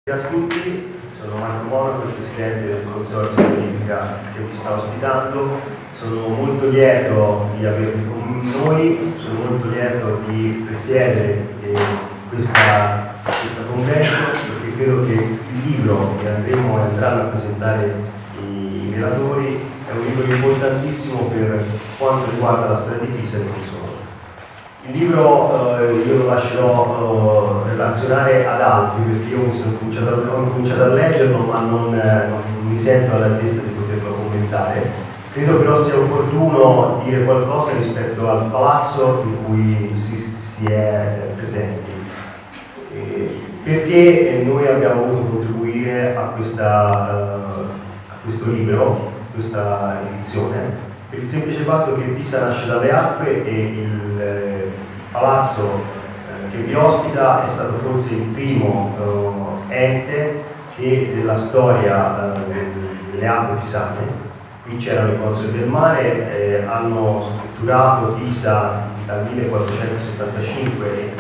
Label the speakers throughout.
Speaker 1: Ciao a tutti, sono Marco Monaco, il presidente del Consorzio Bonifica che vi sta ospitando. Sono molto lieto di avervi con noi, sono molto lieto di presiedere questa convegno, perché credo che il libro che andranno a presentare i relatori è un libro importantissimo per quanto riguarda la storia di Pisa e non solo. Il libro io lo lascerò relazionare ad altri, perché io ho cominciato a leggerlo, ma non mi sento all'altezza di poterlo commentare. Credo però sia opportuno dire qualcosa rispetto al palazzo in cui si è presenti. Perché noi abbiamo voluto contribuire a questo libro, a questa edizione? Per il semplice fatto che Pisa nasce dalle acque e il palazzo che vi ospita è stato forse il primo ente che della storia delle acque pisane. Qui c'erano i consoli del mare, hanno strutturato Pisa dal 1475 e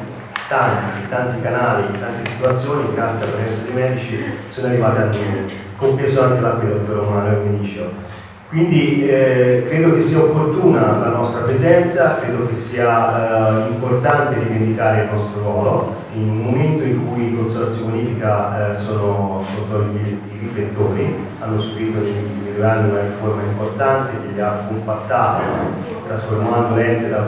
Speaker 1: tanti canali, tante situazioni, grazie alla presenza dei medici, sono arrivate a noi, compreso anche l'acquedotto romano e Vinicio. Quindi credo che sia opportuna la nostra presenza, credo che sia importante rivendicare il nostro ruolo in un momento in cui i consorzi bonifica sono sotto i riflettori, hanno subito negli 2 anni una riforma importante che li ha compattati, trasformando l'ente da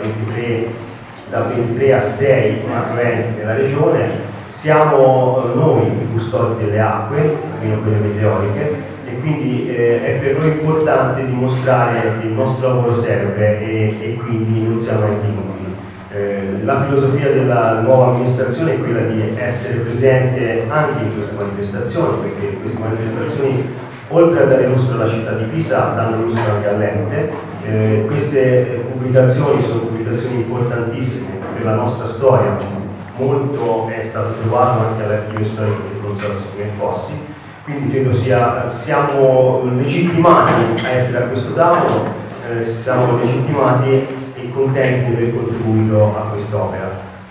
Speaker 1: 23 a 6 macroenti nella regione. Siamo noi i custodi delle acque, almeno quelle meteoriche, e quindi è per noi importante dimostrare che il nostro lavoro serve e quindi non siamo enti inutili. La filosofia della nuova amministrazione è quella di essere presente anche in queste manifestazioni, perché queste manifestazioni, oltre a dare lustro alla città di Pisa, danno lustro anche all'ente. Queste pubblicazioni sono pubblicazioni importantissime per la nostra storia, molto è stato trovato anche all'archivio storico del Consorzio come Fossi. Quindi credo siamo legittimati a essere a questo tavolo, siamo legittimati e contenti di aver contribuito a quest'opera.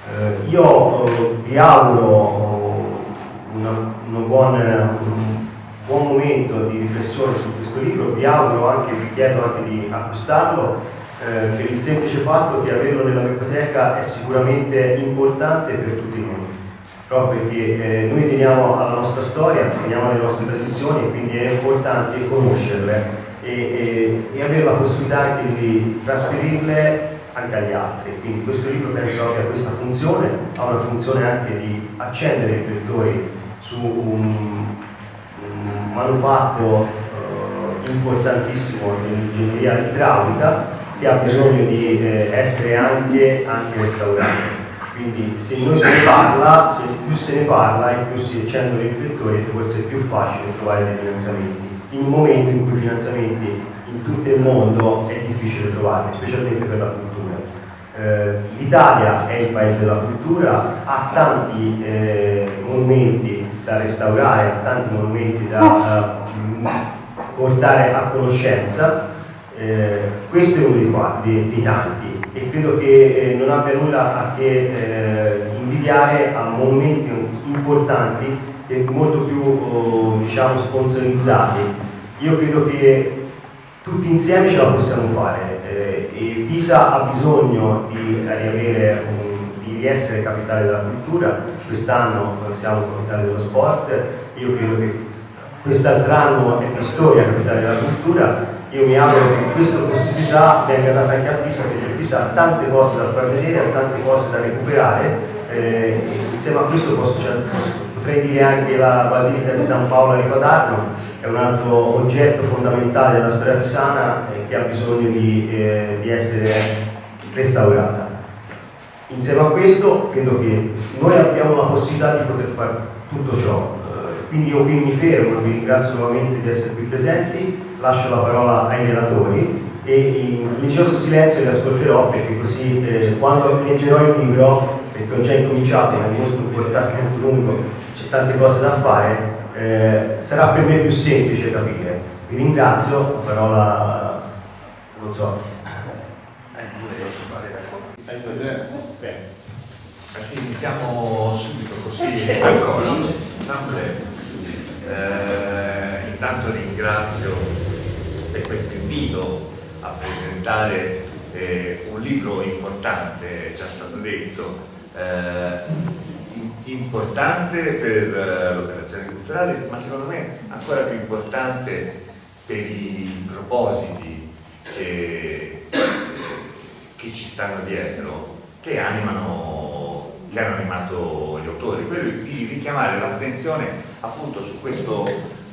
Speaker 1: Io vi auguro un buon momento di riflessione su questo libro, vi chiedo anche di acquistarlo, per il semplice fatto che averlo nella biblioteca è sicuramente importante per tutti noi. Proprio perché noi teniamo alla nostra storia, teniamo alle nostre tradizioni e quindi è importante conoscerle e avere la possibilità anche di trasferirle anche agli altri. Quindi questo libro penso abbia questa funzione, ha una funzione anche di accendere i riflettori su un manufatto importantissimo dell'ingegneria idraulica che ha bisogno di essere anche restaurato. Quindi se più se ne parla e più si accendono i riflettori, forse è più facile trovare dei finanziamenti. In un momento in cui i finanziamenti in tutto il mondo è difficile trovarli, specialmente per la cultura. L'Italia è il paese della cultura, ha tanti monumenti da restaurare, ha tanti monumenti da portare a conoscenza. Questo è uno dei tanti e credo che non abbia nulla a che invidiare a monumenti importanti e molto più diciamo sponsorizzati. Io credo che tutti insieme ce la possiamo fare e Pisa ha bisogno di essere capitale della cultura. Quest'anno siamo capitale dello sport, io credo che quest'altro anno è di storia capitale della cultura. Io mi auguro che questa possibilità venga data anche a Pisa, perché Pisa ha tante cose da far vedere, ha tante cose da recuperare. Insieme a questo potrei dire anche la Basilica di San Paolo a Ripadarno, è un altro oggetto fondamentale della storia pisana che ha bisogno di essere restaurata. Insieme a questo credo che noi abbiamo la possibilità di poter fare tutto ciò. Quindi io qui mi fermo, vi ringrazio nuovamente di essere qui presenti, lascio la parola ai relatori e in religioso silenzio li ascolterò, perché così quando leggerò il libro, perché ho già incominciato, ma è molto importante, molto lungo, c'è tante cose da fare, sarà per me più semplice capire. Vi ringrazio, la parola non so.
Speaker 2: Sì, iniziamo subito così. Intanto ringrazio per questo invito a presentare un libro importante, è già stato detto, importante per l'operazione culturale, ma secondo me ancora più importante per i propositi che ci stanno dietro, che hanno animato gli autori, quello di richiamare l'attenzione appunto su questo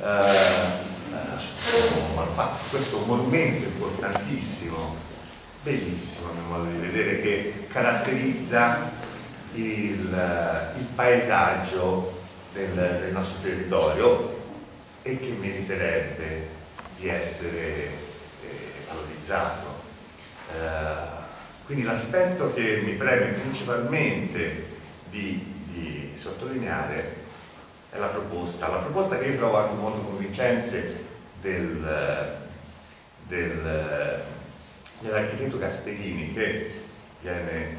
Speaker 2: monumento importantissimo, bellissimo a mio modo di vedere, che caratterizza il paesaggio del nostro territorio e che meriterebbe di essere valorizzato. Quindi l'aspetto che mi preme principalmente di sottolineare è la proposta che io trovo anche molto convincente dell'architetto Gasperini, che viene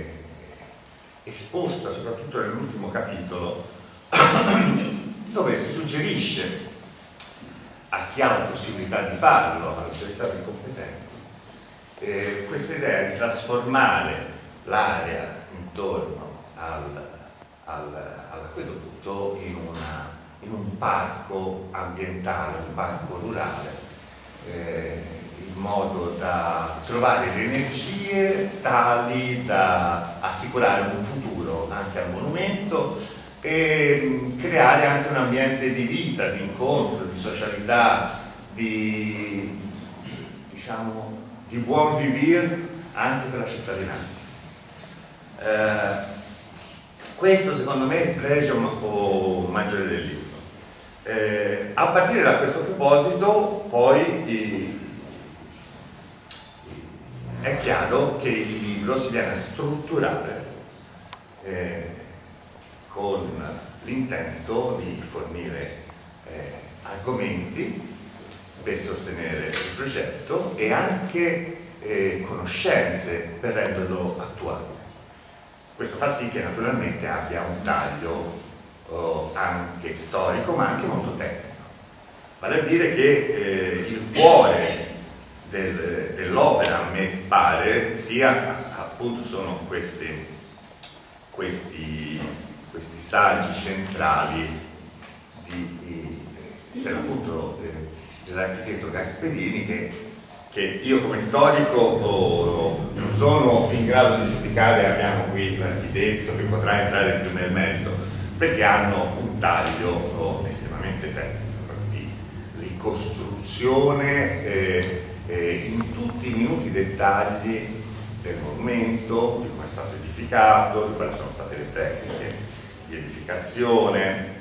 Speaker 2: esposta soprattutto nell'ultimo capitolo, dove si suggerisce a chi ha la possibilità di farlo, alla società dei competenti, questa idea di trasformare l'area intorno all'acquedotto in un parco ambientale, un parco rurale, in modo da trovare le energie tali da assicurare un futuro anche al monumento e creare anche un ambiente di vita, di incontro, di socialità, di buon vivere anche per la cittadinanza. Questo secondo me è il pregio maggiore del libro. A partire da questo proposito poi è chiaro che il libro si viene a strutturare con l'intento di fornire argomenti per sostenere il progetto e anche conoscenze per renderlo attuale. Questo fa sì che naturalmente abbia un taglio anche storico ma anche molto tecnico. Vale a dire che il cuore dell'opera, a me pare, appunto sono questi saggi centrali dell'architetto Gasperini, che io come storico non sono in grado di giudicare. Abbiamo qui l'architetto che potrà entrare più nel merito, perché hanno un taglio estremamente tecnico, di ricostruzione in tutti i minuti dettagli del monumento, di come è stato edificato, di quali sono state le tecniche di edificazione,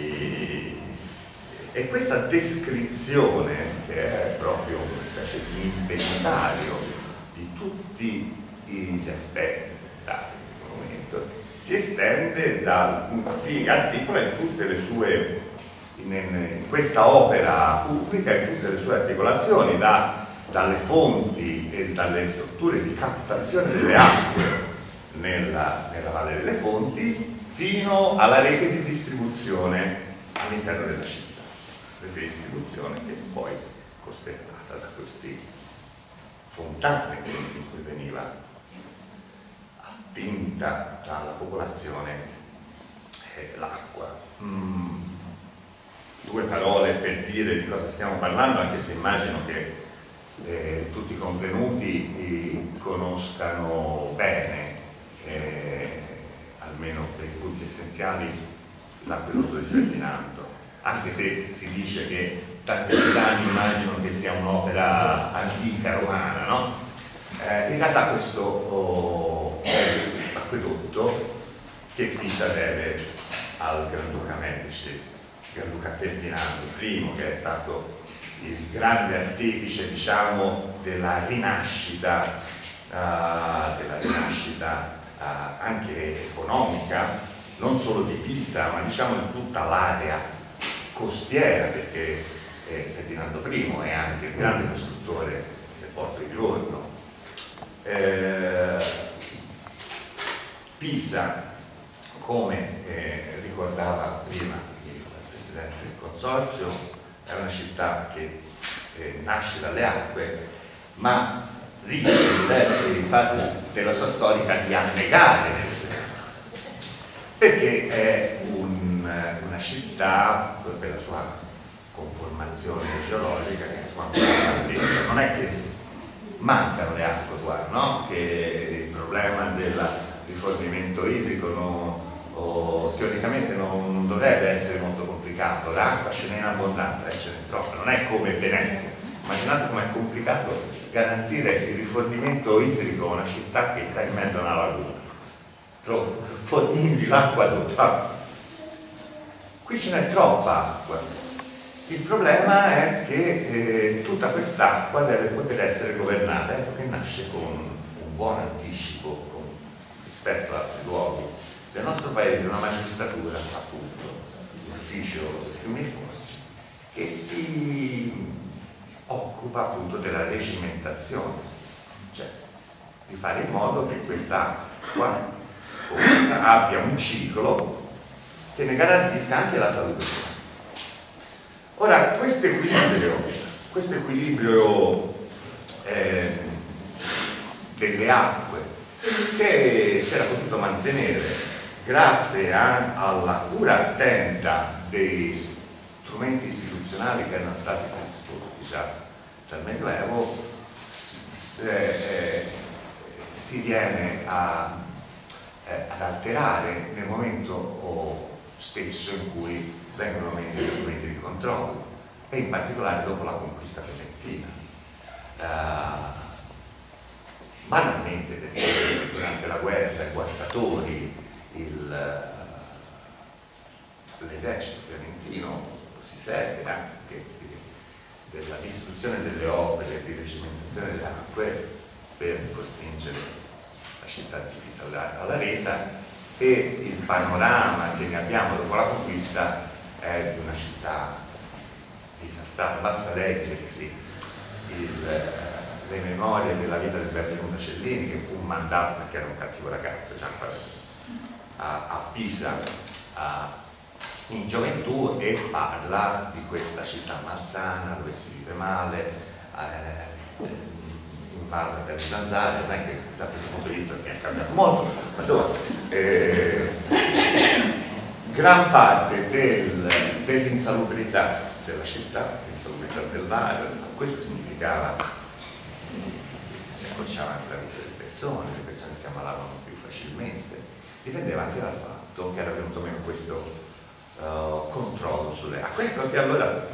Speaker 2: e questa descrizione, che è proprio una specie di inventario di tutti gli aspetti del monumento, si estende, si articola in tutte le sue, in questa opera pubblica, in tutte le sue articolazioni, dalle fonti e dalle strutture di captazione delle acque nella Valle delle Fonti fino alla rete di distribuzione all'interno della città. Rete di distribuzione che poi è costellata da questi fontane in cui veniva attinta dalla popolazione l'acqua. Due parole per dire di cosa stiamo parlando, anche se immagino che tutti i convenuti conoscano bene, almeno per i punti essenziali, l'acquedotto di Ferdinando, anche se si dice che tanti pisani immaginano che sia un'opera antica romana, no? In realtà questo acquedotto che Pisa deve al Granduca Medici, Granduca Ferdinando I, che è stato il grande artefice, diciamo, della rinascita anche economica, non solo di Pisa, ma diciamo di tutta l'area costiera, perché Ferdinando I è anche il grande costruttore del porto di Livorno. Pisa, come ricordava prima il Presidente del Consorzio, è una città che nasce dalle acque, ma rischia in diverse fasi della sua storia di annegare, perché è una città, per la sua conformazione geologica, che insomma non è che mancano le acque qua, no? Che il problema del rifornimento idrico teoricamente non dovrebbe essere molto complicato, l'acqua ce n'è in abbondanza e ce n'è troppa, non è come Venezia. Immaginate com'è complicato garantire il rifornimento idrico a una città che sta in mezzo a una laguna, fornirgli l'acqua tutta. Qui ce n'è troppa acqua. Il problema è che tutta quest'acqua deve poter essere governata, ecco che nasce con un buon anticipo rispetto ad altri luoghi del nostro paese, una magistratura, appunto, l'ufficio dei fiumi e fossi, che si occupa appunto della regimentazione, cioè di fare in modo che quest'acqua abbia un ciclo che ne garantisca anche la salute. Ora, questo equilibrio delle acque, che si era potuto mantenere grazie alla cura attenta dei strumenti istituzionali che erano stati predisposti già dal Medioevo, si viene ad alterare nel momento stesso in cui vengono meno gli strumenti di controllo, e in particolare dopo la conquista fiorentina. Banalmente, perché durante la guerra i guastatori, l'esercito fiorentino si serve anche della distruzione delle opere di regimentazione delle acque per costringere la città di Pisa alla resa, e il panorama che ne abbiamo dopo la conquista è di una città disastrata. Basta leggersi le memorie della vita del Benvenuto Cellini, che fu mandato, perché era un cattivo ragazzo già a Pisa in gioventù, e parla di questa città malsana dove si vive male, invasa per le zanzare. Non è che da questo punto di vista sia cambiato molto, ma insomma gran parte dell'insalubrità della città, l'insalubrità dell'aria, questo significava che si accorciava anche la vita delle persone, le persone si ammalavano più facilmente, dipendeva anche dal fatto che era venuto meno questo controllo sulle acque. Ecco che allora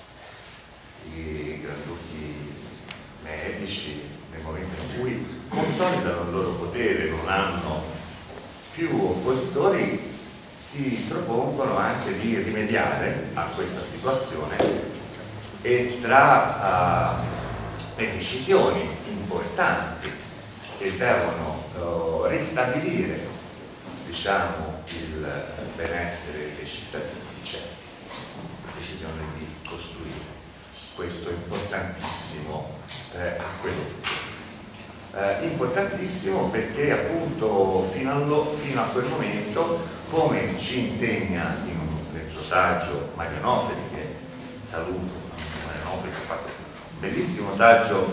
Speaker 2: i granduchi medici, nel momento in cui consolidano il loro potere, non hanno più oppositori, si propongono anche di rimediare a questa situazione, e tra le decisioni importanti che devono ristabilire, diciamo, il benessere dei cittadini, c'è la decisione di costruire questo importantissimo acquedotto. Importantissimo perché appunto fino a quel momento, come ci insegna nel suo saggio Mario Nofri, che saluto, Mario Nofri, che ha fatto un bellissimo saggio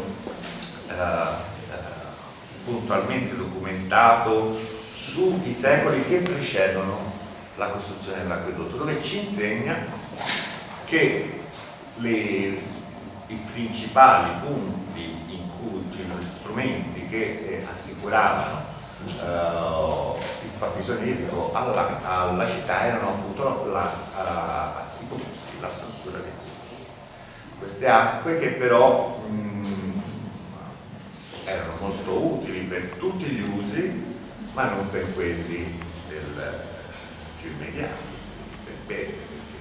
Speaker 2: puntualmente documentato sui secoli che precedono la costruzione dell'acquedotto, dove ci insegna che i principali punti in cui c'erano gli strumenti che assicuravano il fabbisogno idrico alla città erano appunto la struttura dei pozzi. Queste acque che però erano molto utili per tutti gli usi, ma non per quelli più immediati, perché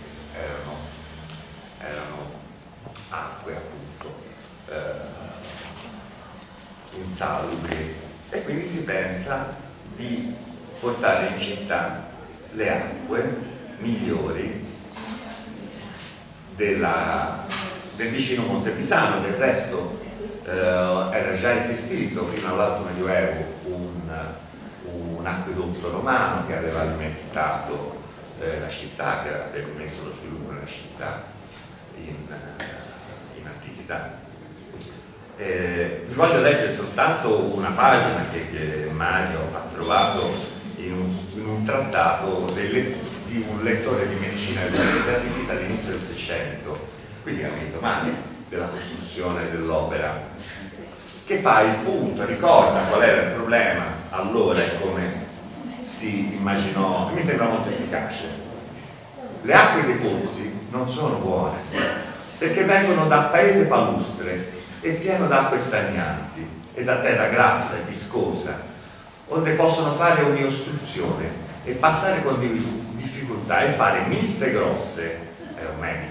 Speaker 2: erano acque appunto insalubri, e quindi si pensa di portare in città le acque migliori del vicino Monte Pisano. Del resto era già esistito fino all'Alto Medioevo un acquedotto romano che aveva alimentato la città, che aveva permesso lo sviluppo della città in antichità. Vi voglio leggere soltanto una pagina che Mario ha trovato in un trattato di un lettore di medicina dell'Università di Pisa all'inizio del Seicento, quindi all'indomani della costruzione dell'opera, che fa il punto, ricorda qual era il problema allora e come si immaginò. Mi sembra molto efficace. Le acque dei pozzi non sono buone perché vengono da paese palustre e pieno d'acque stagnanti e da terra grassa e viscosa, onde possono fare ogni ostruzione e passare con difficoltà e fare milze grosse. Era un medico.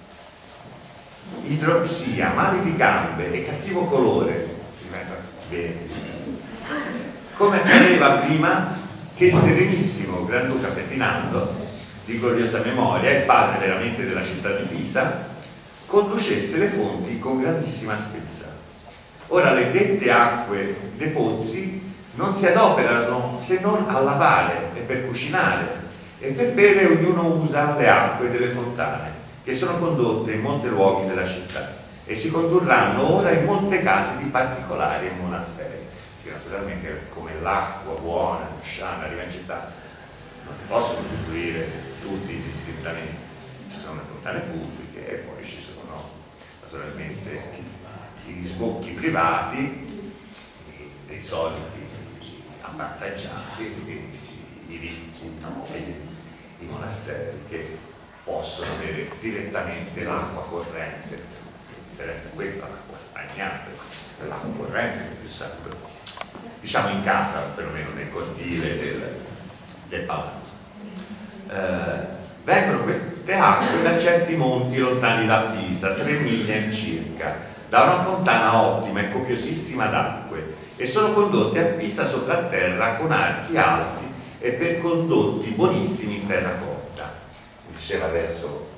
Speaker 2: Idropsia, mali di gambe e cattivo colore, si diventa tutti verdi, come accadeva prima che il serenissimo Granduca Ferdinando, di gloriosa memoria, il padre veramente della città di Pisa, conducesse le fonti con grandissima spesa. Ora le dette acque dei pozzi non si adoperano se non a lavare e per cucinare, e per bere ognuno usa le acque delle fontane, che sono condotte in molti luoghi della città, e si condurranno ora in molte case di particolari e monasteri, che naturalmente come l'acqua buona, sana, arriva in città, non ne possono usufruire tutti distintamente. Ci sono le fontane pubbliche e poi ci sono naturalmente gli sbocchi privati, dei soliti avvantaggiati, i ricchi, i monasteri che possono avere direttamente l'acqua corrente. La differenza è questa, l'acqua stagnante, l'acqua corrente è più sacra, diciamo in casa, perlomeno nel cortile del palazzo. Vengono queste acque da certi monti lontani da Pisa, 3 miglia circa, da una fontana ottima e copiosissima d'acque, e sono condotte a Pisa sopra terra con archi alti e per condotti buonissimi in terracotta. Diceva adesso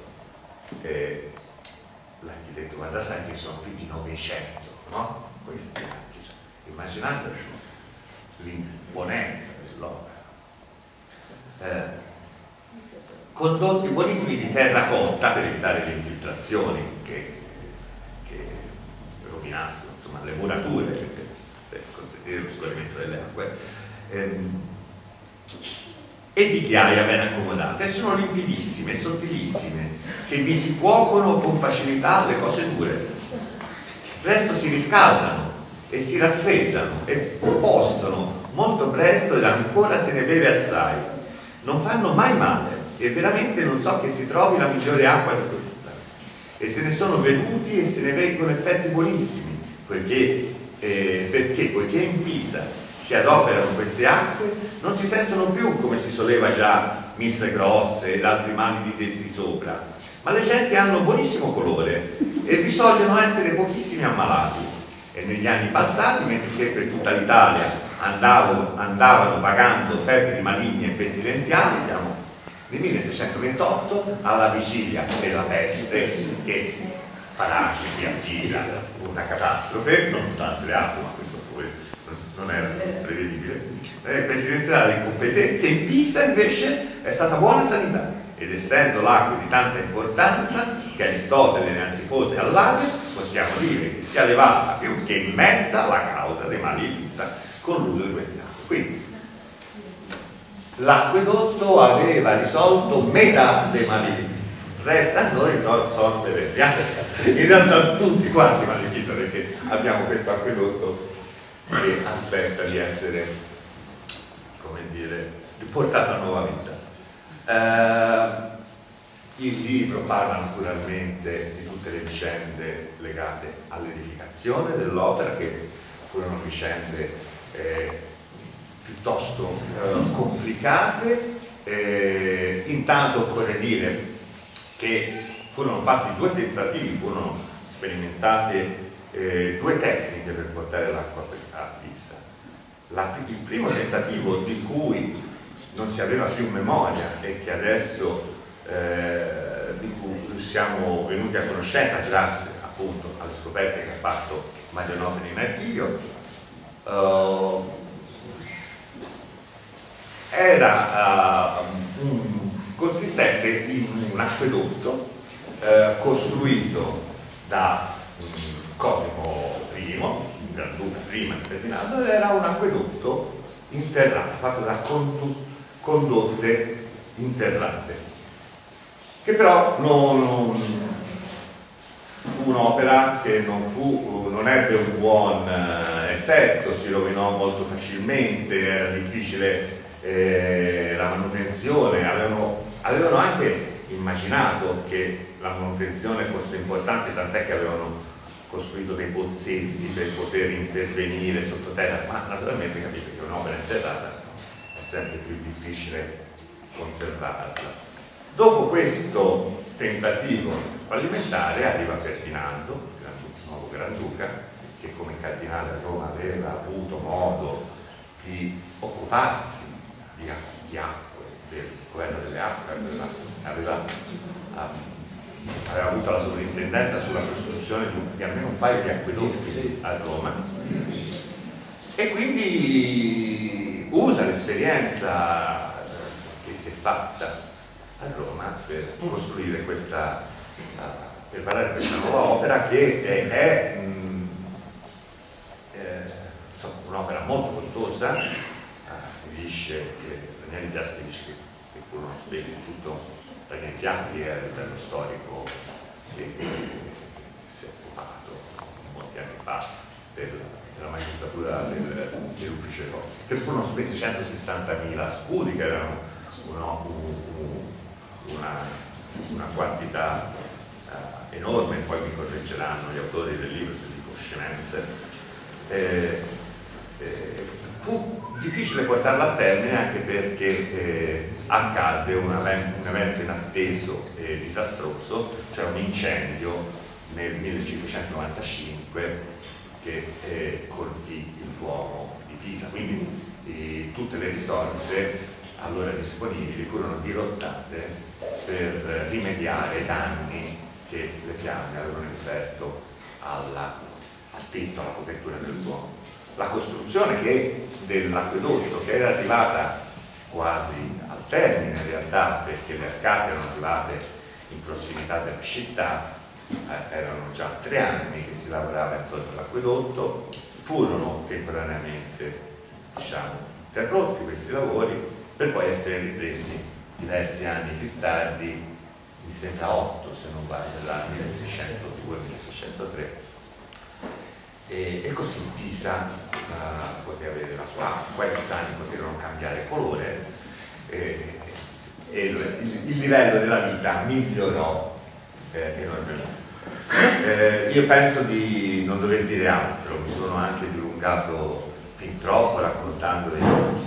Speaker 2: l'architetto Guardasai che sono più di 900, no? Questi archi, immaginate l'imponenza dell'opera. Condotti buonissimi di terracotta per evitare le infiltrazioni che rovinassero, insomma, le murature per consentire lo scorrimento delle acque, e di ghiaia ben accomodate, e sono limpidissime e sottilissime, che vi si cuocono con facilità le cose dure, presto si riscaldano e si raffreddano e possono molto presto, ed ancora se ne beve assai, non fanno mai male, e veramente non so che si trovi la migliore acqua di questa, e se ne sono veduti e se ne vengono effetti buonissimi, poiché in Pisa si adoperano queste acque, non si sentono più, come si soleva già, milze grosse ed altri mali di denti sopra, ma le genti hanno buonissimo colore e vi sogliono essere pochissimi ammalati. E negli anni passati, mentre per tutta l'Italia andavano vagando febbri maligne e pestilenziali, siamo nel 1628 alla vigilia della peste, che Paraci qui a Pisa una catastrofe, nonostante le acque, ma questo poi non era prevedibile, pestilenziale incompetente, che in Pisa invece è stata buona sanità, ed essendo l'acqua di tanta importanza che Aristotele ne antipose all'aria, possiamo dire che sia elevata più che immensa la causa dei mali di Pisa con l'uso di queste acque. Quindi l'acquedotto aveva risolto metà dei mali di Pisa, resta a noi risolvere gli altri, in realtà tutti quanti mali di Pisa, perché abbiamo questo acquedotto che aspetta di essere, come dire, portato a nuova vita. Il libro parla naturalmente di tutte le vicende legate all'edificazione dell'opera, che furono vicende piuttosto complicate. Intanto occorre dire che furono fatti 2 tentativi, furono sperimentate 2 tecniche per portare l'acqua a Pisa. Il primo tentativo, di cui non si aveva più memoria e che adesso di cui siamo venuti a conoscenza grazie appunto alle scoperte che ha fatto Mario Nofri in archivio, stette in un acquedotto costruito da Cosimo I, Granduca prima di Ferdinando, ed era un acquedotto interrato, fatto da condotte interrate, che però non fu un'opera che non ebbe un buon effetto, si rovinò molto facilmente, era difficile la manutenzione, avevano anche immaginato che la manutenzione fosse importante, tant'è che avevano costruito dei pozzetti per poter intervenire sottoterra, ma naturalmente capite che un'opera interrata è sempre più difficile conservarla. Dopo questo tentativo fallimentare arriva Ferdinando, il nuovo Granduca, che come cardinale a Roma aveva avuto modo di occuparsi di acque, del governo delle acque, aveva avuto la sovrintendenza sulla costruzione di almeno un paio di acquedotti a Roma, e quindi usa l'esperienza che si è fatta a Roma per costruire questa, per varare questa nuova opera, che è un'opera molto costosa. Si dice che Daniele Piasti dice che furono spesi tutto. Daniele Piasti è il livello storico che si è occupato molti anni fa della magistratura dell'ufficio dei corpi, che furono spesi 160.000 scudi, che erano una quantità enorme. Poi mi correggeranno gli autori del libro se dico scemenze. Fu difficile portarla a termine, anche perché accadde un evento inatteso e disastroso, cioè un incendio nel 1595 che colpì il Duomo di Pisa, quindi tutte le risorse allora disponibili furono dirottate per rimediare ai danni che le fiamme avevano inferto al tetto, alla copertura del Duomo. La costruzione dell'acquedotto, che era arrivata quasi al termine in realtà, perché le arcate erano arrivate in prossimità della città, erano già 3 anni che si lavorava intorno all'acquedotto, furono temporaneamente, diciamo, interrotti questi lavori, per poi essere ripresi diversi anni più tardi, mi sembra 8 se non sbaglio, dal 1602-1603, e così Pisa poteva avere la sua acqua, i pisani poterono cambiare colore, e il livello della vita migliorò enormemente. Io penso di non dover dire altro, mi sono anche dilungato fin troppo raccontando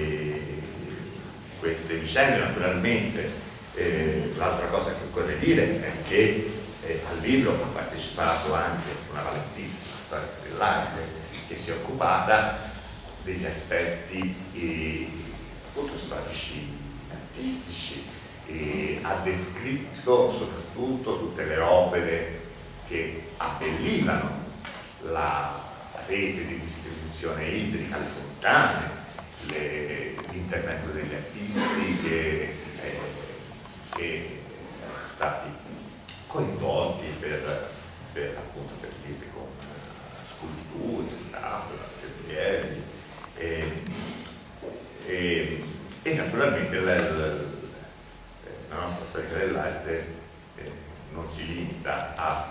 Speaker 2: queste vicende. Naturalmente l'altra cosa che occorre dire è che al libro ha partecipato anche una valentissima storia dell'arte che si è occupata degli aspetti appunto storici artistici, e ha descritto soprattutto tutte le opere che abbellivano la rete di distribuzione idrica, le fontane, l'intervento degli artisti che sono stati coinvolti per dire, con sculture, statue, assemblieri, e naturalmente la nostra storia dell'arte non si limita a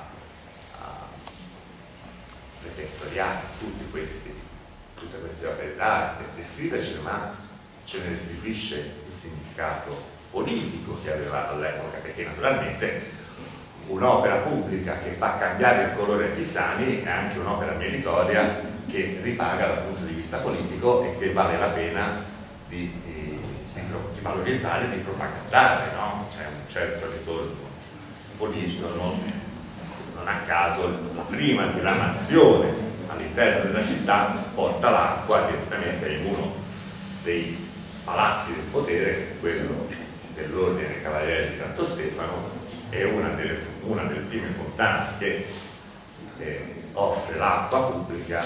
Speaker 2: repertoriare tutte queste opere d'arte, descrivercele, ma ce ne restituisce il significato politico che aveva all'epoca, perché naturalmente un'opera pubblica che fa cambiare il colore ai pisani è anche un'opera meritoria che ripaga dal punto di vista politico e che vale la pena di valorizzare, di propagandare, no? C'è un certo ritorno politico, non a caso la prima diramazione all'interno della città porta l'acqua direttamente in uno dei palazzi del potere, quello dell'Ordine Cavaliere di Santo Stefano, e una delle prime fontane che offre l'acqua pubblica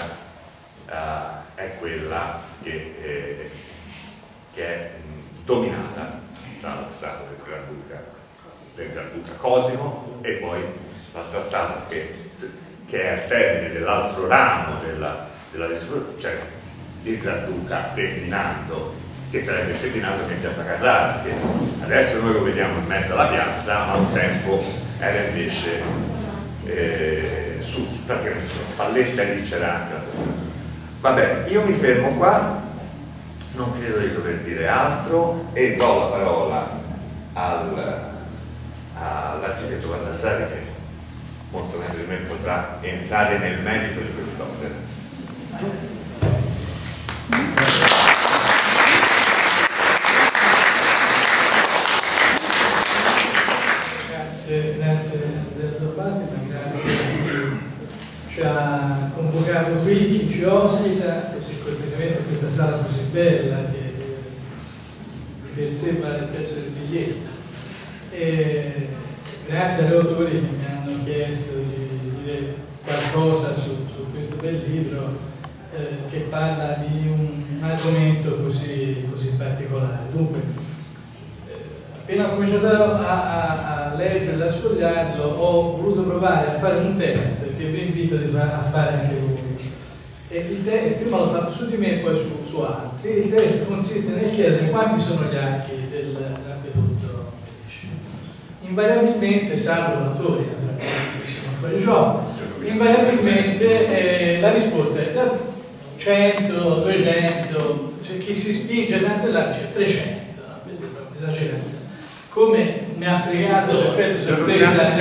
Speaker 2: è quella che è dominata la statua del Granduca Cosimo, e poi l'altra statua che è al termine dell'altro ramo della ristorazione, cioè il Granduca Ferdinando, che sarebbe Ferdinando che è in piazza Carrara, che adesso noi lo vediamo in mezzo alla piazza, ma un tempo era invece praticamente sulla spalletta, e lì c'era anche la persona. Vabbè, io mi fermo qua, non credo di dover dire altro, e do la parola all'architetto Baldassari, che molto meglio di me potrà entrare nel merito di quest'opera.
Speaker 3: Grazie del dibattito, grazie a chi ci ha convocato qui, chi ci ospita, così cortesemente in questa sala così bella che di per sé vale il prezzo del biglietto. E grazie agli autori che mi hanno chiesto di dire qualcosa su questo bel libro che parla di un argomento così particolare. Dunque, appena ho cominciato a leggerlo, a sfogliarlo, ho voluto provare a fare un test che vi invito a fare anche voi. Prima l'ho fatto su di me e poi su altri. Il test consiste nel chiedere quanti sono gli archi dell'acquedotto. Invariabilmente, salvo l'autori, che sono fuori gioco, invariabilmente la risposta è da 100, 200, c'è chi si spinge tanto là, c'è 300, no? Quindi è un'esagerazione. Come mi ha fregato l'effetto sorpresa,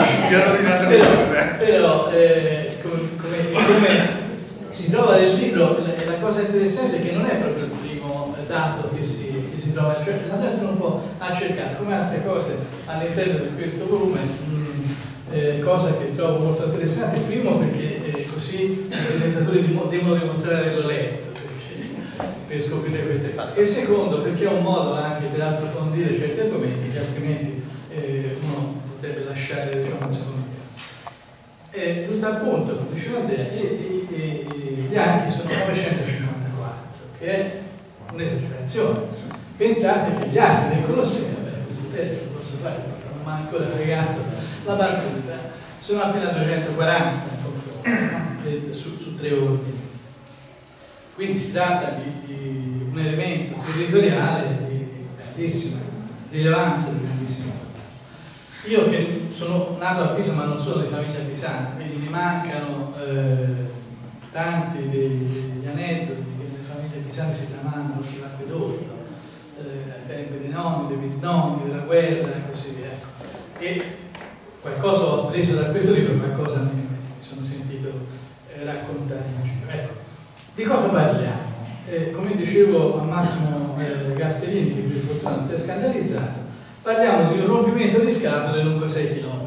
Speaker 3: però come si trova nel libro, la cosa interessante è che non è proprio il primo dato che si trova, cioè andarsene un po' a cercare, come altre cose all'interno di questo volume, cosa che trovo molto interessante, primo perché così i presentatori devono dimostrare di averlo letto per scoprire queste fatti, e secondo perché è un modo anche per approfondire certi argomenti che altrimenti uno potrebbe lasciare, diciamo, al secondo piano. Giusto appunto, come diceva Andrea, gli archi sono 954, che è un'esagerazione. Pensate che gli archi del Colosseo, questo testo lo posso fare, non mi ha ancora fregato la battuta, sono appena 240 in confronto, su 3 ordini. Quindi si tratta di un elemento territoriale di grandissima rilevanza, di grandissima importanza. Io che sono nato a Pisa ma non sono di famiglia pisana, quindi mi mancano tanti degli aneddoti che nelle famiglie pisane si tramandano sull'acquedotto, ai tempi dei nonni, dei bisnonni, della guerra e così via. E qualcosa ho preso da questo libro, qualcosa mi sono sentito raccontare in giro. Ecco. Di cosa parliamo? Come dicevo a Massimo Gasperini, che per fortuna non si è scandalizzato, parliamo di un rompimento di scatole lungo 6 km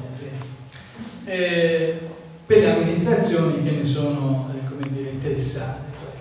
Speaker 3: per le amministrazioni che ne sono interessate.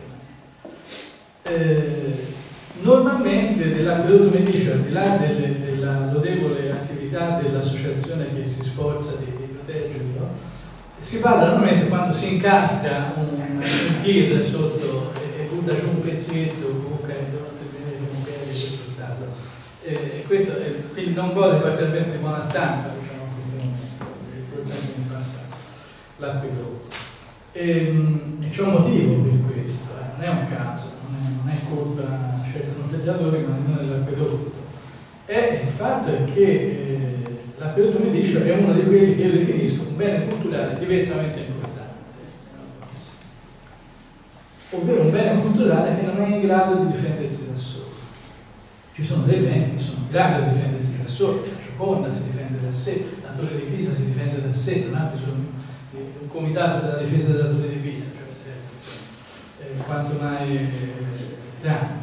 Speaker 3: Normalmente dell'acquedotto Mediceo, al di là della lodevole attività dell'associazione che si sforza di proteggerlo, si parla normalmente quando si incastra un tir sotto e butta giù un pezzetto, comunque è risultato. Questo quindi non gode particolarmente di buona stampa, diciamo, in questo momento, perché forse anche in passato l'acquedotto. E c'è un motivo per questo, non è un caso, non è colpa certo non degli autori, ma nemmeno dell'acquedotto. E il fatto è che l'acquedotto Mediceo è uno di quelli che io definisco un bene culturale diversamente importante, ovvero un bene culturale che non è in grado di difendersi da solo. Ci sono dei beni che sono in grado di difendersi da soli, la Gioconda si difende da sé, la Torre di Pisa si difende da sé, non ha bisogno di un comitato per la difesa della Torre di Pisa, cioè sarebbe quanto mai strano.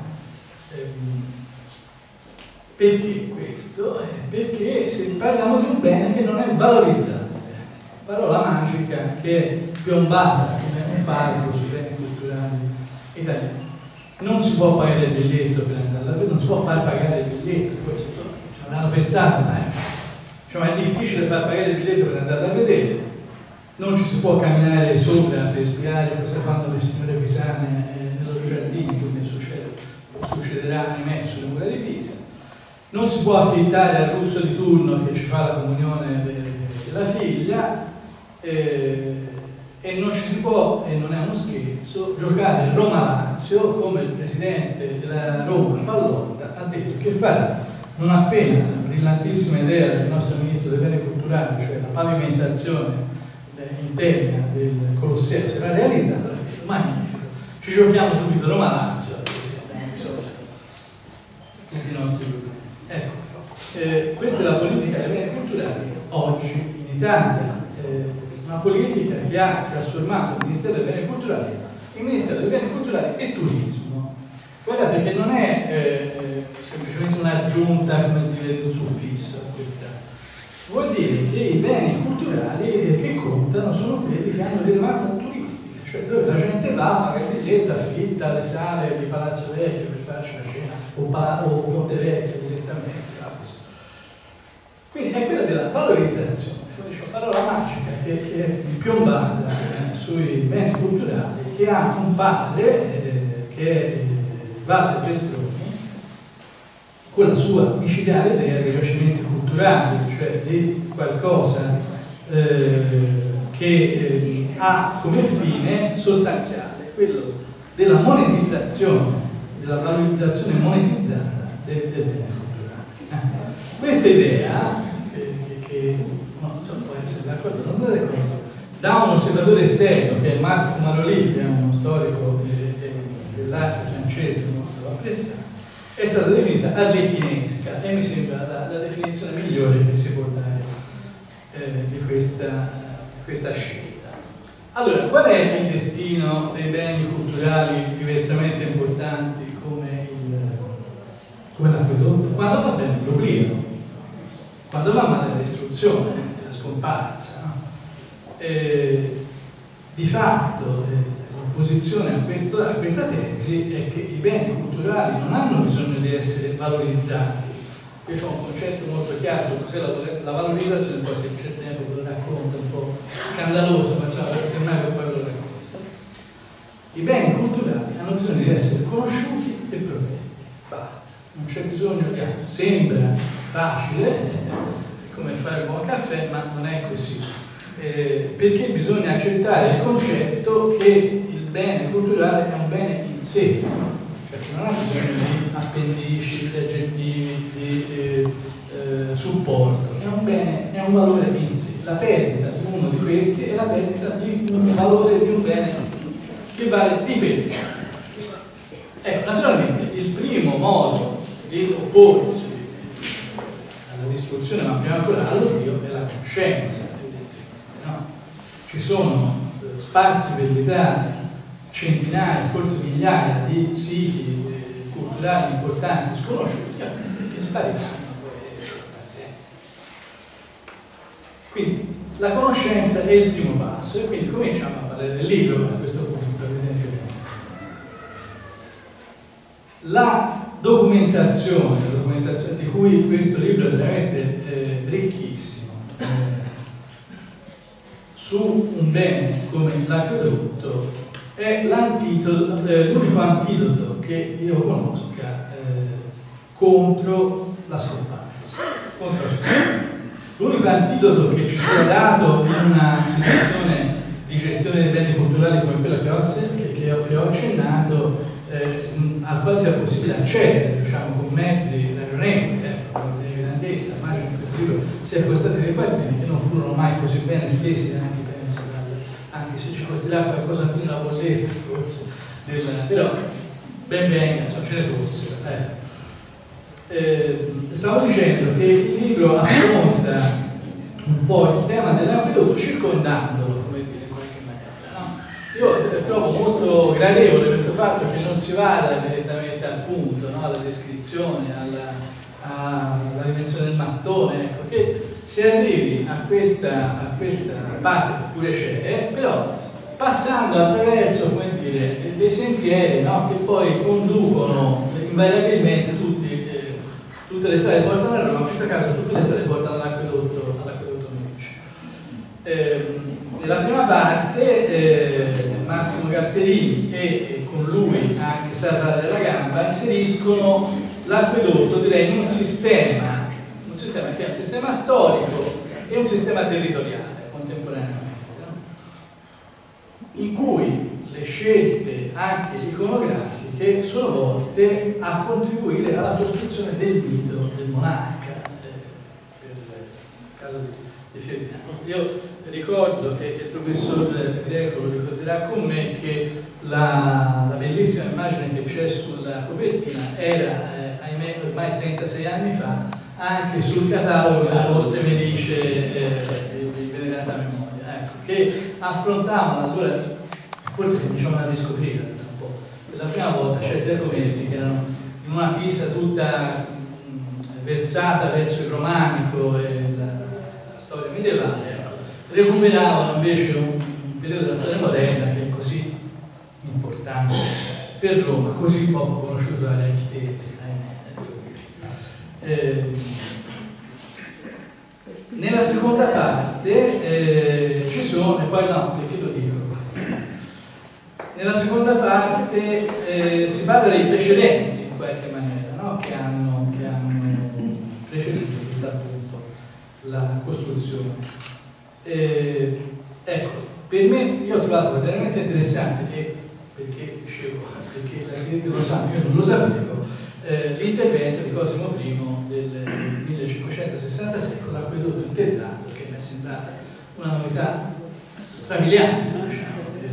Speaker 3: Perché questo? Perché se parliamo di un bene che non è valorizzabile, parola magica che è piombata come un falco sui beni culturali italiani. Non si può pagare il biglietto per andare alla vedere, non si può far pagare il biglietto, forse ci avranno pensato, ma è difficile far pagare il biglietto per andare a vedere, non ci si può camminare sopra per spiegare cosa fanno le signore pisane nei loro giardini, come succederà ahimè sulle mura di Pisa. non si può affittare al russo di turno che ci fa la comunione della figlia, e non ci si può, e non è uno scherzo, giocare Roma-Lazio come il presidente della Roma, Pallotta, ha detto che farà non appena la brillantissima idea del nostro ministro dei beni culturali, cioè la pavimentazione interna del Colosseo, sarà realizzata. Magnifico, ci giochiamo subito Roma-Lazio, così abbiamo risolto tutti i nostri problemi. Ecco, questa è la politica dei beni culturali oggi in Italia, una politica che ha trasformato il Ministero dei Beni Culturali in Ministero dei Beni Culturali e Turismo. Guardate che non è semplicemente un'aggiunta, come dire, un suffisso a questa. Vuol dire che i beni culturali che contano sono quelli che hanno rilevanza turistica, cioè dove la gente va, paga il biglietto, affitta le sale di Palazzo Vecchio per farci la cena, o Ponte Vecchio direttamente. Quindi è quella della valorizzazione, parola magica che è piombata sui beni culturali, che ha un padre che è Walter Veltroni, con la sua micidiale idea dei giacimenti culturali, cioè di qualcosa che ha come fine sostanziale quello della monetizzazione, della valorizzazione monetizzata del bene culturale. Questa idea, che non so, può essere d'accordo, non è d'accordo, da un osservatore esterno che è Marc Fumaroli, che è uno storico dell'arte francese molto apprezzato, è stata definita arlecchinesca, e mi sembra la definizione migliore che si può dare di questa scelta. Allora, qual è il destino dei beni culturali diversamente importanti come l'acquedotto? Quando va bene l'oblio, quando va male la distruzione, la scomparsa, no? Di fatto l'opposizione a questa tesi è che i beni culturali non hanno bisogno di essere valorizzati. Io ho un concetto molto chiaro su cos'è la valorizzazione, poi se c'è tempo lo racconto, un po' scandaloso, ma semmai per farlo racconto. I beni culturali hanno bisogno di essere conosciuti e protetti, basta. Non c'è bisogno di altro. Sembra facile, come fare un buon caffè, ma non è così. Perché bisogna accettare il concetto che il bene culturale è un bene in sé, perché non ha bisogno di appendici, di aggettivi, di supporto, è un valore in sé. La perdita di uno di questi è la perdita di un valore di un bene che vale di per sé. Ecco, naturalmente il primo modo di opporsi alla distruzione, ma prima ancora all'oblio, è la coscienza. No? Ci sono sparsi per l'Italia centinaia, forse migliaia di siti culturali importanti sconosciuti che spariranno pazienza. Quindi la conoscenza è il primo passo, e quindi cominciamo a parlare del libro a questo punto, evidentemente. La documentazione di cui questo libro è veramente ricchissimo, su un bene come l'acquedotto, è l'unico antidoto che io conosca contro la scomparsa. L'unico antidoto che ci sia dato in una situazione di gestione dei beni culturali come quella che ho accennato, al quale sia possibile accedere, diciamo, con mezzi ragionevoli, con di grandezza. Immagino che questo libro sia costato dei quattrini che non furono mai così bene spesi, anche se ci costerà qualcosa più della bolletta, forse, però ben venga, se ce ne fosse. Stavo dicendo che il libro affronta un po' il tema dell'acquedotto circondandolo, come dire, in qualche maniera, no? Io trovo molto gradevole questo fatto che non si vada direttamente al punto, no? Alla descrizione, alla dimensione del mattone, ecco, che si arrivi a questa parte che pure c'è, però passando attraverso, come dire, dei sentieri, no? Che poi conducono invariabilmente tutte le strade portano a Roma, in questo caso tutte le strade portano all'acquedotto Medici. Nella prima parte Massimo Gasperini e con lui anche Sara della Gamba inseriscono l'acquedotto, direi, in un sistema che è un sistema storico e un sistema territoriale contemporaneamente, no? In cui le scelte anche iconografiche sono volte a contribuire alla costruzione del mito del monarca, per il caso di Ferdinando. Io ricordo che il professor Greco lo ricorderà con me che la bellissima immagine che c'è sulla copertina era, ahimè, ormai 36 anni fa, anche sul catalogo della Vostre Medici di venerata memoria, ecco, che affrontavano allora, forse cominciavano a riscoprire un po', per la prima volta certi argomenti che erano in una Pisa tutta versata verso il romanico e la storia medievale, ecco, recuperavano invece un periodo della storia moderna che è così importante per Roma, così poco conosciuto dagli architetti. Nella seconda parte ci sono, e poi no, che lo dico, nella seconda parte si parla dei precedenti in qualche maniera, no? che hanno preceduto appunto la costruzione. Ecco, per me, io ho trovato veramente interessante, perché l'architetto lo sa, io non lo sapevo, l'intervento di Cosimo I del 1566 con l'acquedotto integrato, che mi è sembrata una novità strabiliante, diciamo,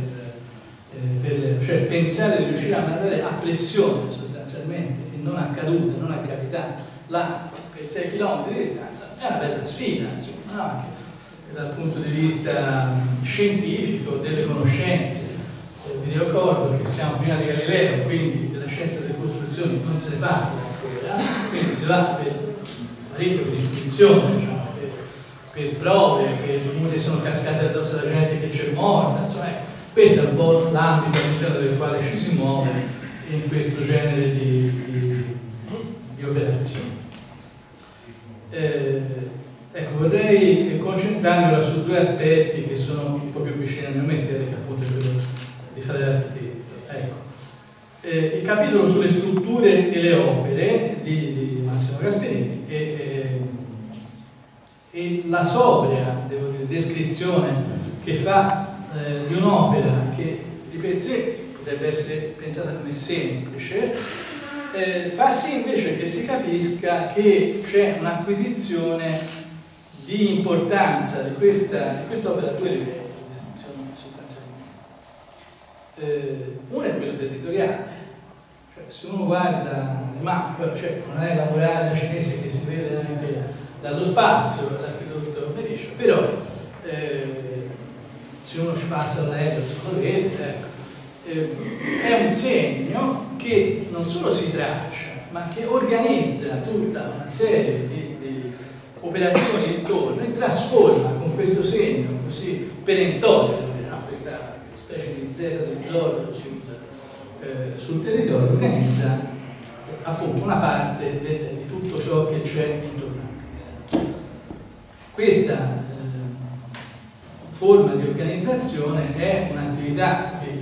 Speaker 3: cioè pensare di riuscire a mandare a pressione sostanzialmente e non a caduta, non a gravità, là per 6 km di distanza, è una bella sfida, insomma, no? Anche dal punto di vista scientifico, delle conoscenze. Vi ricordo che siamo prima di Galileo, quindi della scienza delle costruzioni non se ne parla ancora, quindi si va per parecchio per intuizione, diciamo, per prove, che i muri sono cascati addosso alla gente che c'è morta, insomma, questo è un po' l'ambito all'interno del quale ci si muove in questo genere di operazioni. Ecco, vorrei concentrarmi ora su due aspetti che sono un po' più vicini al mio mestiere, che appunto è quello di fare l'architetto. Ecco. Il capitolo sulle strutture e le opere di Massimo Gasperini e la sobria, devo dire, descrizione che fa di un'opera che di per sé potrebbe essere pensata come semplice, fa sì invece che si capisca che c'è un'acquisizione di importanza di questa opera a due livelli, sostanzialmente. Uno è quello territoriale, cioè se uno guarda le mappe, cioè non è la muraglia cinese che si vede anche dallo spazio, l'acquedotto Medici, però se uno ci passa all'aereo lo vede, è un segno che non solo si traccia, ma che organizza tutta una serie di operazioni intorno e trasforma con questo segno così perentorio, no? Questa specie di Z del Zorro sul territorio, organizza appunto una parte di tutto ciò che c'è intorno a questa. Questa forma di organizzazione è un'attività che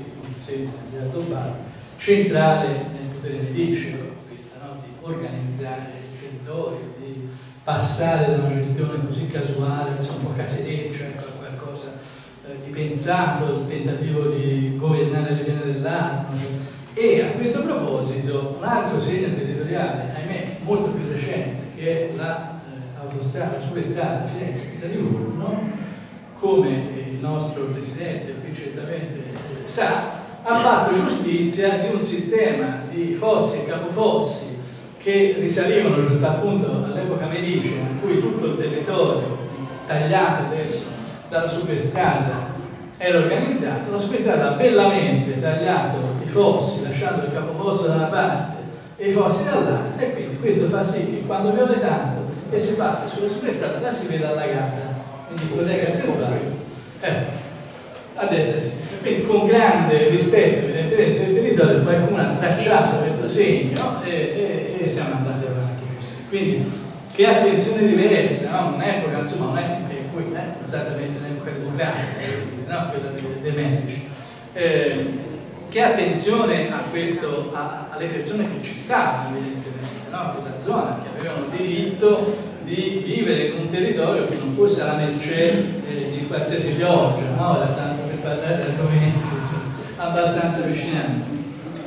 Speaker 3: centrale nel potere mediceo, questa, no? Di organizzare il territorio, di passare da una gestione così casuale, insomma, un po' casereccia, a qualcosa di pensato, il tentativo di governare le vene dell'anno. E a questo proposito un altro segno territoriale, ahimè molto più recente, che è l'autostrada sulle strade Firenze-Pisa-Livorno, come il nostro Presidente qui certamente sa, ha fatto giustizia di un sistema di fossi e capofossi che risalivano giusto appunto all'epoca medicea, in cui tutto il territorio tagliato adesso dalla superstrada era organizzato. La superstrada ha bellamente tagliato i fossi, lasciando il capofosso da una parte e i fossi dall'altra, e quindi questo fa sì che quando piove tanto e si passa sulla superstrada la si vede allagata, quindi collega se sbaglio a destra e a sinistra. Quindi con grande rispetto evidentemente del territorio qualcuno ha tracciato questo segno e siamo andati avanti così. Quindi che attenzione diversa, no? Un'epoca, insomma, un'epoca in cui esattamente un'epoca democratica, no? Quella dei medici. Che attenzione a questo, alle persone che ci stavano evidentemente, no? Della zona, che avevano diritto di vivere in un territorio che non fosse alla mercé di qualsiasi pioggia, no? Era tanto per parlare di argomenti abbastanza avvicinanti.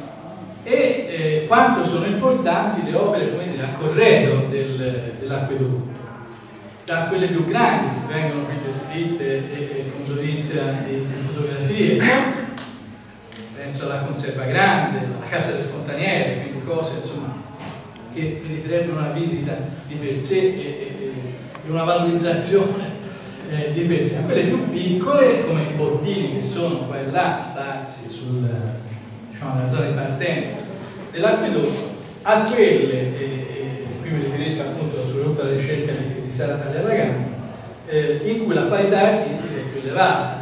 Speaker 3: E quanto sono importanti le opere, come dire, a corredo dell'acquedotto, da quelle più grandi che vengono qui descritte con dovizia di fotografie, penso alla Conserva Grande, alla Casa del Fontaniere, quindi cose insomma che meriterebbero una visita di per sé e una valorizzazione di per sé. A quelle più piccole, come i bottini che sono qua e là sparsi nella zona di partenza dell'acquedotto, a quelle, qui mi riferisco appunto soprattutto alla ricerca di Sara Taglialagani, in cui la qualità artistica è più elevata.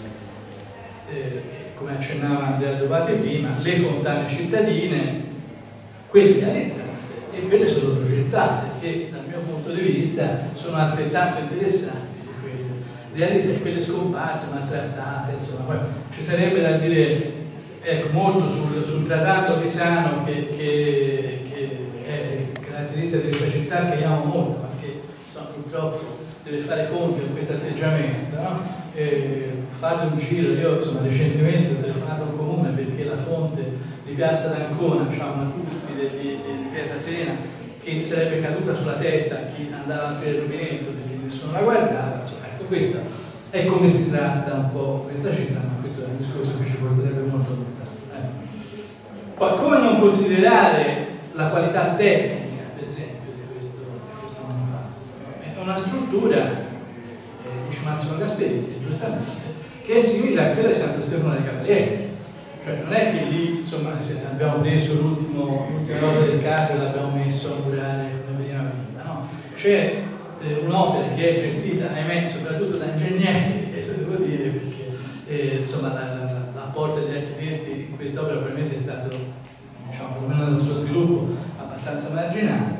Speaker 3: Come accennava Andrea Dovati prima, le fontane cittadine, quelle realizzate e quelle solo progettate, che dal mio punto di vista sono altrettanto interessanti di quelle realizzate, quelle scomparse, maltrattate, insomma. Poi ci sarebbe da dire, ecco, molto sul trasalto pisano che è caratteristica di questa città che amo molto, ma che insomma, purtroppo deve fare conto in questo atteggiamento, no? Fate un giro, io insomma recentemente ho telefonato a un comune perché la fonte di Piazza d'Ancona c'ha una cuspide di pietra serena che sarebbe caduta sulla testa a chi andava per il rubinetto perché nessuno la guardava, insomma, ecco, questa è come si tratta un po' questa città, ma questo è un discorso che ci porterebbe molto lontano. Poi come non considerare la qualità tecnica, per esempio, di questo manufatto? È una struttura, dice Massimo Gasperini, giustamente, che è simile a quella di Santo Stefano dei Cavalieri. Cioè non è che lì, insomma, abbiamo preso l'ultima roba del carro e l'abbiamo messo a murare come veniva vita, no? C'è un'opera che è gestita, ahimè, soprattutto da ingegneri, devo dire, perché insomma l'apporto degli architetti in quest'opera probabilmente è stato, diciamo, perlomeno nel suo sviluppo, abbastanza marginale,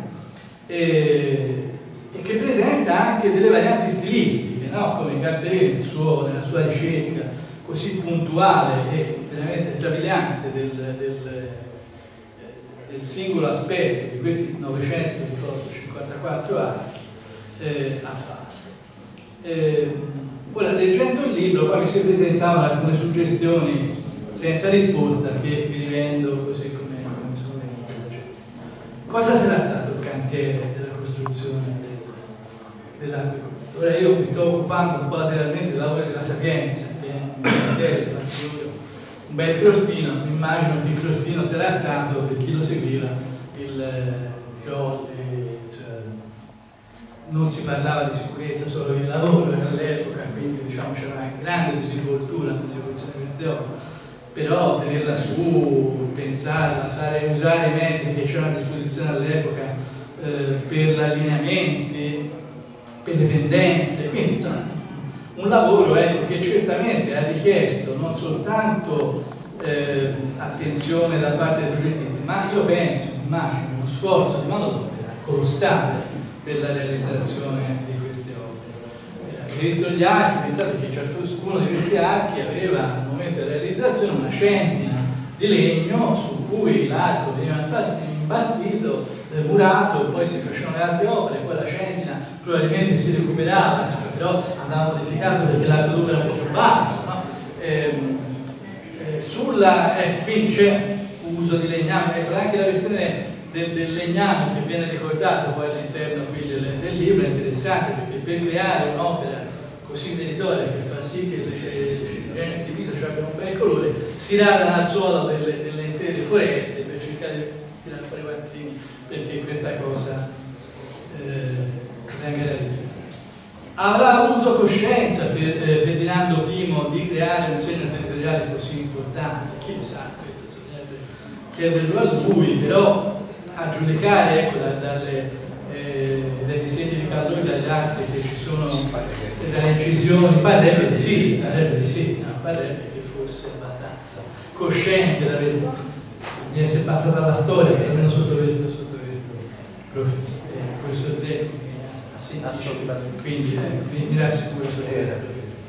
Speaker 3: e che presenta anche delle varianti stilistiche, no? Come Gasperini nella sua ricerca così puntuale e veramente strabiliante del singolo aspetto di questi 954 archi ha fatto. Ora, leggendo il libro, poi mi si presentavano alcune suggestioni senza risposta che vi rivendo così come sono venute. Cosa sarà stato il cantiere della costruzione dell'acquedotto? Ora io mi sto occupando un po' lateralmente del lavoro della Sapienza, che è un cantiere, un bel crostino. Mi immagino che il crostino sarà stato, per chi lo seguiva, il crollo, cioè, non si parlava di sicurezza solo del lavoro all'epoca, quindi diciamo c'era una grande disinvoltura nell'esecuzione di queste opere, però tenerla su, pensarla, usare i mezzi che c'erano a disposizione all'epoca per gli allineamenti, per le pendenze, quindi insomma un lavoro, ecco, che certamente ha richiesto non soltanto attenzione da parte dei progettisti, ma io penso, immagino, uno sforzo di manodopera colossale per la realizzazione di queste opere. Avete visto gli archi, pensate che ciascuno di questi archi aveva al momento della realizzazione una centina di legno su cui l'arco veniva imbastito, murato, poi si facevano le altre opere, poi la centina probabilmente si recuperava, però andava modificato perché l'arco era più basso, no? Quindi c'è uso di legname, ecco, anche la questione del legname che viene ricordato poi all'interno del libro è interessante, perché per creare un'opera così meritoria che fa sì che il genere di Pisa abbia un bel colore, si radano al suolo delle intere foreste per cercare di tirare fuori i quattrini perché questa cosa venga realizzata. Avrà avuto coscienza Ferdinando I di creare un segno territoriale così importante? Chi lo sa, questo bisognerebbe chiederlo a lui, però a giudicare, ecco, dai disegni di Caldo e dagli altri che ci sono, dalle incisioni, parrebbe di sì, parrebbe che fosse abbastanza cosciente di essere passata alla storia, almeno sotto questo professor Greco, quindi mi rassicuro su questo.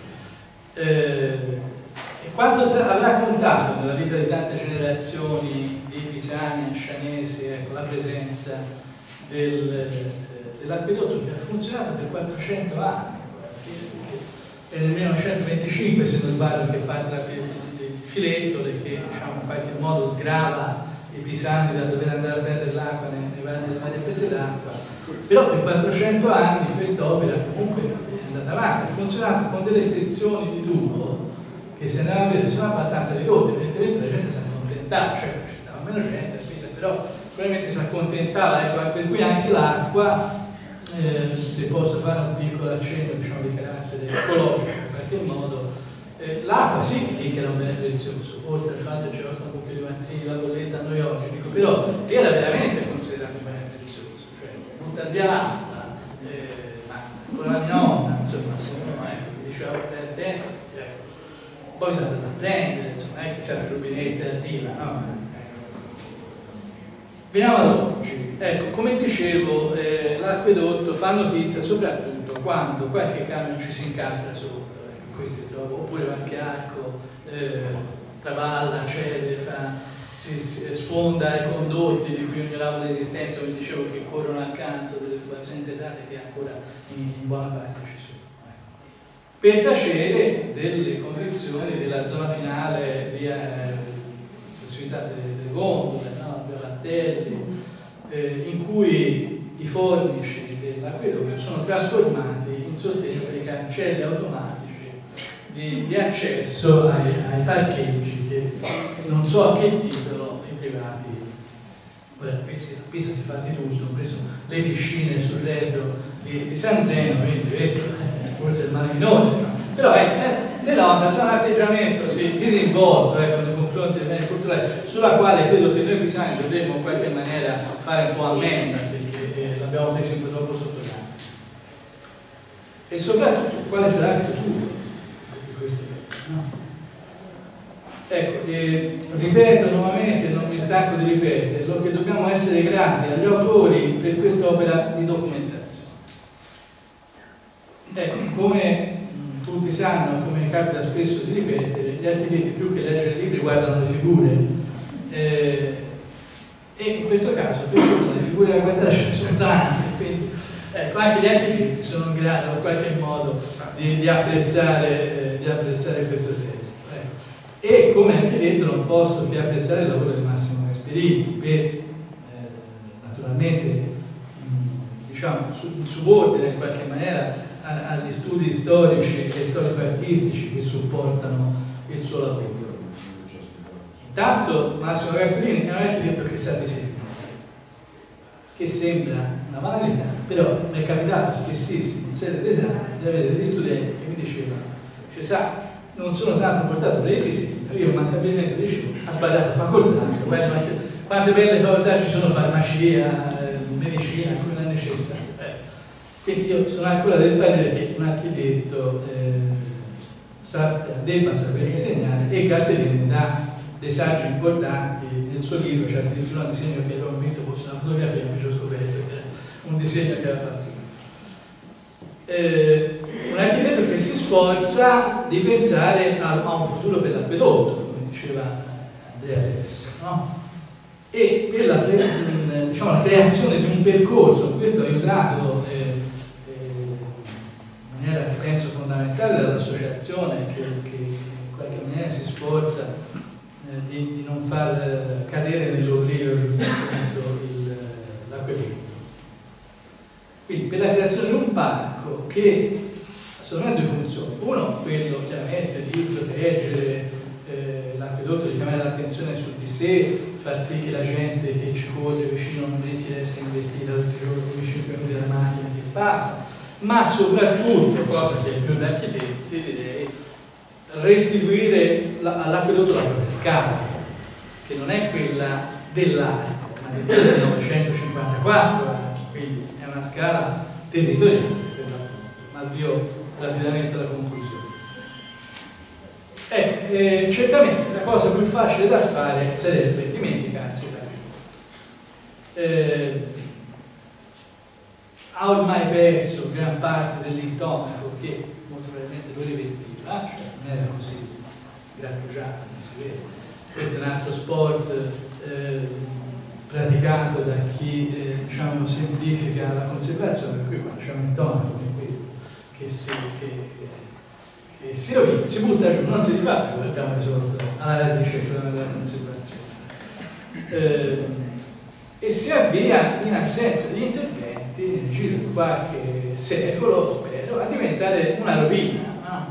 Speaker 3: E quanto avrà contato nella vita di tante generazioni di pisani, ascianesi, ecco, la presenza dell'acquedotto che ha funzionato per 400 anni. È nel 1925, se non sbaglio, che parla del Filettole, che diciamo, in qualche modo sgrava i pisani da dover andare a prendere l'acqua nelle varie prese d'acqua. Però per 400 anni quest'opera comunque è andata avanti, ha funzionato con delle sezioni di tubo che se andavano a vedere sono abbastanza ridotte, evidentemente la gente si accontentava, certo ci stava meno gente, però probabilmente si accontentava, ecco, per cui anche l'acqua, se posso fare un piccolo accenno, diciamo, di carattere ecologico in qualche modo, l'acqua sì che era un bene prezioso, oltre al fatto che ci costa un po' più di mattini la bolletta a noi oggi, dico, però era veramente considerato un bene prezioso, cioè buttare via l'acqua, ma con la mia nonna, insomma, se uno diceva per tempo, poi si andava a prendere, insomma, non è che si era rubinette a diva, no? Veniamo ad oggi. Ecco, come dicevo, l'acquedotto fa notizia soprattutto quando qualche camion ci si incastra sotto, questo trovo, oppure qualche arco traballa, cede, si sfonda i condotti di cui ignoravo l'esistenza, come dicevo, che corrono accanto delle tubazioni interrate che ancora in buona parte ci sono. Per tacere delle condizioni della zona finale di possibilità delle gondole, in cui i fornici dell'acquedotto sono trasformati in sostegno per i cancelli automatici di accesso ai parcheggi che non so a che titolo i privati. Ora, a Pisa si fa di tutto, ho preso le piscine sul retro di San Zeno, quindi questo è forse il male minore, però denota c'è un atteggiamento disinvolto nei confronti del bene culturale, sulla quale credo che noi pisani dovremmo in qualche maniera fare un po' ammenda, perché l'abbiamo preso un po' troppo sotto gamba. E soprattutto quale sarà il futuro di questi beni, no? Ecco, ripeto nuovamente, non mi stanco di ripeterlo, che dobbiamo essere grati agli autori per quest'opera di documentazione. Ecco, come tutti sanno, come mi capita spesso di ripetere, gli architetti più che leggere i libri guardano le figure, e in questo caso le figure da guardare ce ne sono tante, quindi ecco, anche gli architetti sono in grado in qualche modo di apprezzare questo testo. E come architetto non posso che apprezzare il lavoro di Massimo Gasperini per naturalmente diciamo subordine in qualche maniera agli studi storici e storico-artistici che supportano il suo lavoro. Intanto Massimo Gasperini è un architetto che sa disegnare, che sembra una banalità, però mi è capitato spessissimo in sede d'esame di avere degli studenti che mi dicevano, cioè sa, non sono tanto portato per i disegni, io mancabilmente dicevo, ha sbagliato facoltà, quante belle facoltà ci sono, farmacia, medicina, come non è necessario. Quindi io sono ancora del parere che un architetto debba sapere disegnare, e Gasperini dà dei saggi importanti nel suo libro, c'è addirittura un disegno che ero convinto fosse una fotografia, invece ho scoperto che era un disegno che aveva fatto. Un architetto che si sforza di pensare a un futuro per l'acquedotto, come diceva Andrea adesso, no? E per la, diciamo, la creazione di un percorso, questo è aiutato in maniera penso fondamentale dall'associazione che in qualche maniera si sforza di non far cadere nell'oblio giustamente l'acquedotto. Quindi per la creazione di un parco che secondo me ha due funzioni: uno, quello chiaramente di proteggere l'acquedotto, di chiamare l'attenzione su di sé, far sì che la gente che ci corre vicino non rischi di essere investita tutti i giorni con i 5 minuti della macchina che passa, ma soprattutto, cosa che è più da architetti direi, restituire all'acquedotto la propria scala, che non è quella dell'arco, ma del 1954 archi, quindi è una scala territoriale per l'appunto. Ma avvio rapidamente alla conclusione. Certamente la cosa più facile da fare sarebbe dimenticarsi l'acquedotto. Ha ormai perso gran parte dell'intonaco che molto probabilmente lo rivestiva, cioè non era così grattugiato, si vede. Questo è un altro sport praticato da chi diciamo, semplifica la conservazione, per cui quando c'è un intonaco come questo che si rovina, si butta giù, non si rifà perché abbiamo risolto alla radice il problema della conservazione, e si avvia in assenza di interventi nel giro di qualche secolo, spero, a diventare una rovina, no?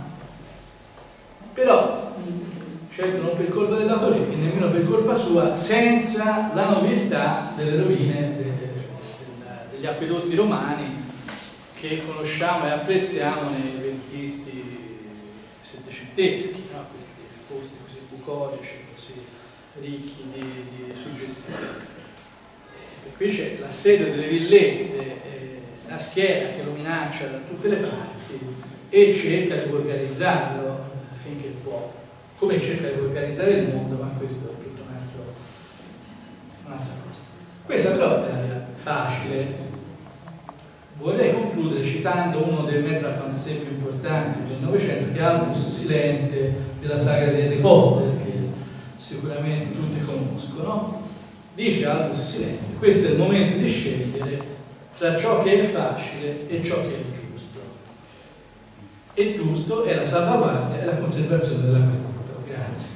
Speaker 3: Però certo non per colpa dell'autore e nemmeno per colpa sua, senza la nobiltà delle rovine degli acquedotti romani che conosciamo e apprezziamo nei ventisti settecenteschi, no? Questi posti così bucolici, così ricchi di suggestione. Qui c'è l'assedio delle villette, la schiera che lo minaccia da tutte le parti e cerca di organizzarlo finché può, come cerca di organizzare il mondo, ma questo è tutto un'altra cosa. Questa però è facile. Vorrei concludere citando uno dei metrapansè più importanti del Novecento, che è Albus Silente della saga di Harry Potter, che sicuramente tutti conoscono. Dice Albus Silente: questo è il momento di scegliere fra ciò che è facile e ciò che è giusto. E giusto è la salvaguardia e la conservazione dell'acquedotto. Grazie.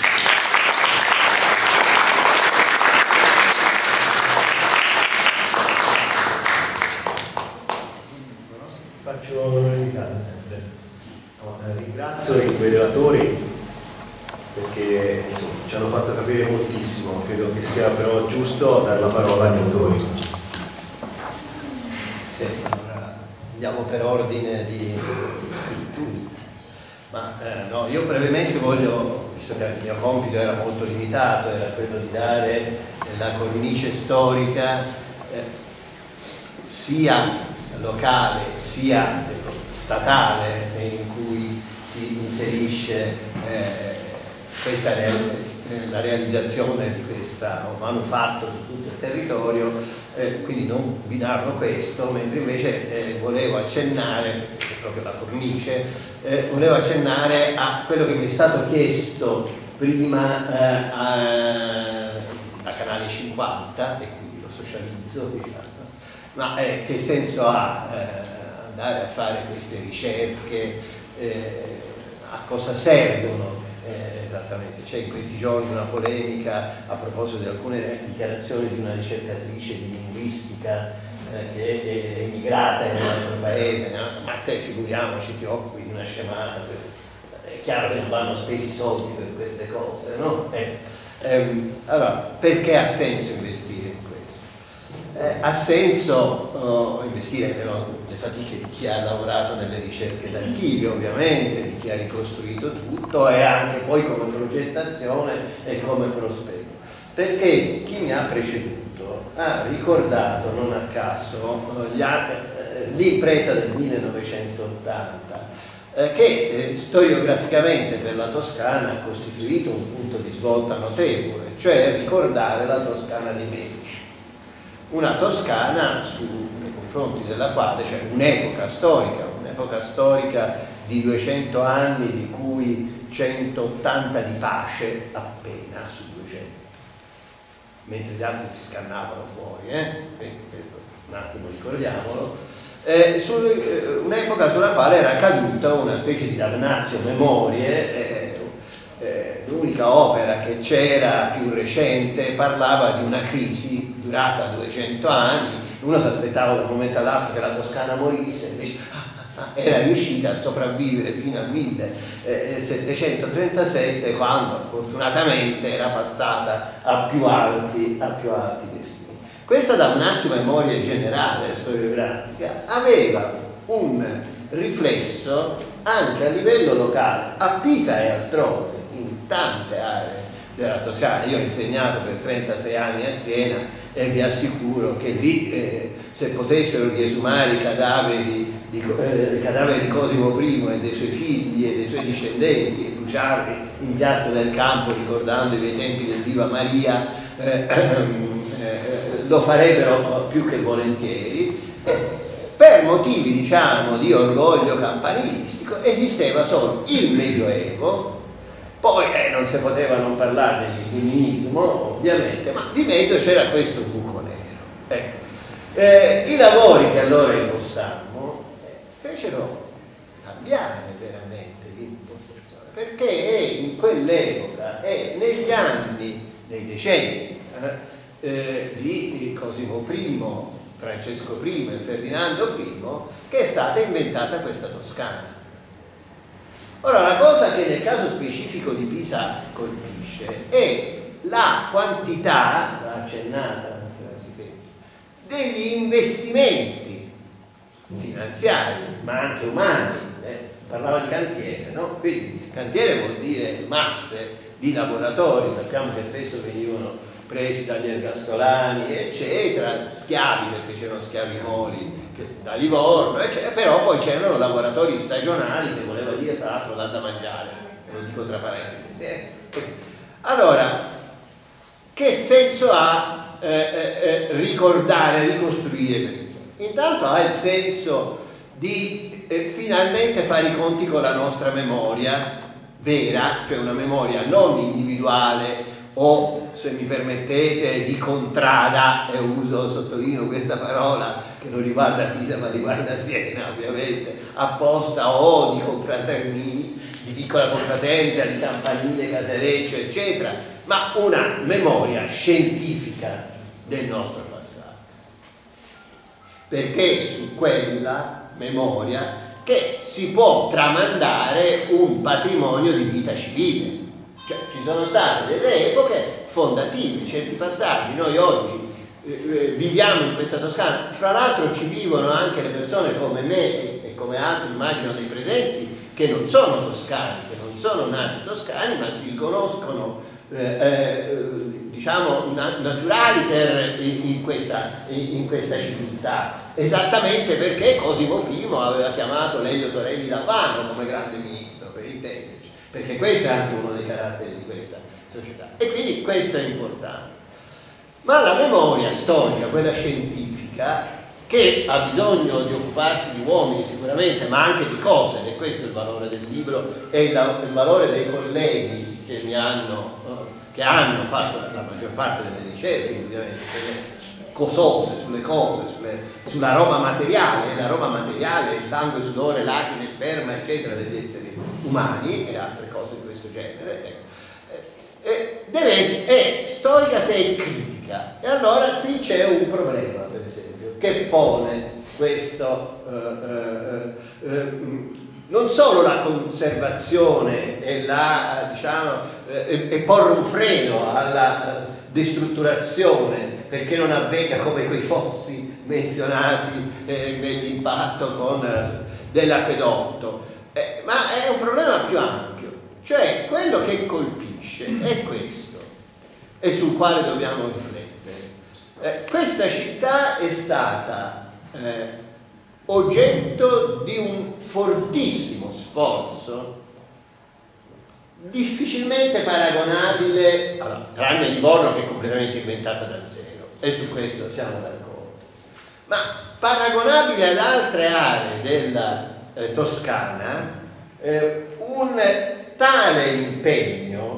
Speaker 1: Faccio in casa sempre. Ringrazio i due relatori perché insomma, ci hanno fatto capire moltissimo. Credo che sia però giusto dare la parola agli autori.
Speaker 4: Sì, allora andiamo per ordine di scrittura. Ma no, io brevemente voglio, visto che il mio compito era molto limitato, era quello di dare la cornice storica sia locale sia statale in cui si inserisce la realizzazione di questo manufatto su tutto il territorio, quindi non vi narro questo, mentre invece volevo accennare, proprio la cornice, volevo accennare a quello che mi è stato chiesto prima da Canale 50, e quindi lo socializzo, diciamo. Ma che senso ha andare a fare queste ricerche, a cosa servono esattamente? C'è in questi giorni una polemica a proposito di alcune dichiarazioni di una ricercatrice di linguistica che è emigrata in un altro paese, no? Ma te figuriamoci, ti occupi di una scemata, è chiaro che non vanno spesi soldi per queste cose, no? Allora, perché ha senso investire in questo? Ha senso investire nelle fatiche di chi ha lavorato nelle ricerche d'archivio, ovviamente, di chi ha ricostruito tutto, e anche poi come progettazione e come prospetto. Perché chi mi ha preceduto ha ricordato, non a caso, l'impresa del 1980, che storiograficamente per la Toscana ha costituito un punto di svolta notevole, cioè ricordare la Toscana di Medici. Una Toscana nei confronti della quale c'è un'epoca storica di 200 anni, di cui 180 di pace appena su 200, mentre gli altri si scannavano fuori, un attimo ricordiamolo, un'epoca sulla quale era caduta una specie di damnatio memorie. L'unica opera che c'era più recente parlava di una crisi durata 200 anni, uno si aspettava da un momento all'altro che la Toscana morisse, invece era riuscita a sopravvivere fino al 1737, quando fortunatamente era passata a più alti destini. Questa damnatio memoria generale storiografica aveva un riflesso anche a livello locale, a Pisa e altrove, in tante aree della Toscana. Io ho insegnato per 36 anni a Siena e vi assicuro che lì se potessero riesumare i cadaveri di Cosimo I e dei suoi figli e dei suoi discendenti e bruciarli in piazza del Campo ricordando i bei tempi del Viva Maria, lo farebbero più che volentieri. Per motivi, diciamo, di orgoglio campanilistico esisteva solo il Medioevo, Poi non si poteva non parlare dell'illuminismo, ovviamente, ma di mezzo c'era questo buco nero. Ecco. I lavori che allora impostammo fecero cambiare veramente l'impostazione, perché in quell'epoca e negli anni, nei decenni di Cosimo I, Francesco I e Ferdinando I, che è stata inventata questa Toscana. Ora, la cosa che nel caso specifico di Pisa colpisce è la quantità, accennata degli investimenti finanziari, ma anche umani. Parlava di cantiere, no? Quindi cantiere vuol dire masse di lavoratori, sappiamo che spesso venivano presi dagli ergastolani, eccetera, schiavi, perché c'erano schiavi mori da Livorno, eccetera, però poi c'erano lavoratori stagionali, che voleva dire tra l'altro da mangiare, lo dico tra parentesi. Allora, che senso ha ricordare, ricostruire questo? Intanto ha il senso di finalmente fare i conti con la nostra memoria vera, cioè una memoria non individuale o, se mi permettete, di contrada, e sottolineo questa parola che non riguarda Pisa ma riguarda Siena ovviamente, apposta, o di confraternì, di piccola confraternita, di campanile, casereccio, eccetera, ma una memoria scientifica del nostro passato. Perché su quella memoria che si può tramandare un patrimonio di vita civile. Cioè, ci sono state delle epoche fondative, certi passaggi. Noi oggi viviamo in questa Toscana, fra l'altro ci vivono anche le persone come me e come altri, immagino, dei presenti, che non sono toscani, che non sono nati toscani, ma si riconoscono diciamo naturaliter in questa civiltà, esattamente perché Cosimo I aveva chiamato Lelio Torelli da Fano come grande ministro, per intenderci, perché questo è anche uno dei caratteri di questa società, e quindi questo è importante. Ma la memoria storica, quella scientifica, che ha bisogno di occuparsi di uomini sicuramente, ma anche di cose, ed è questo il valore del libro e il valore dei colleghi che hanno fatto la maggior parte delle ricerche, ovviamente, cosose, sulle cose, sulla roba materiale. La roba materiale è sangue, sudore, lacrime, sperma, eccetera, degli esseri umani e altre cose di questo genere. È storica se è critica. E allora qui c'è un problema, per esempio, che pone questo non solo la conservazione e e porre un freno alla destrutturazione, perché non avvenga come quei fossi menzionati nell'impatto dell'acquedotto, ma è un problema più ampio, cioè quello che colpisce è questo, e sul quale dobbiamo riflettere. Questa città è stata oggetto di un fortissimo sforzo, difficilmente paragonabile, tranne Livorno che è completamente inventata da zero, e su questo siamo d'accordo, ma paragonabile ad altre aree della Toscana, un tale impegno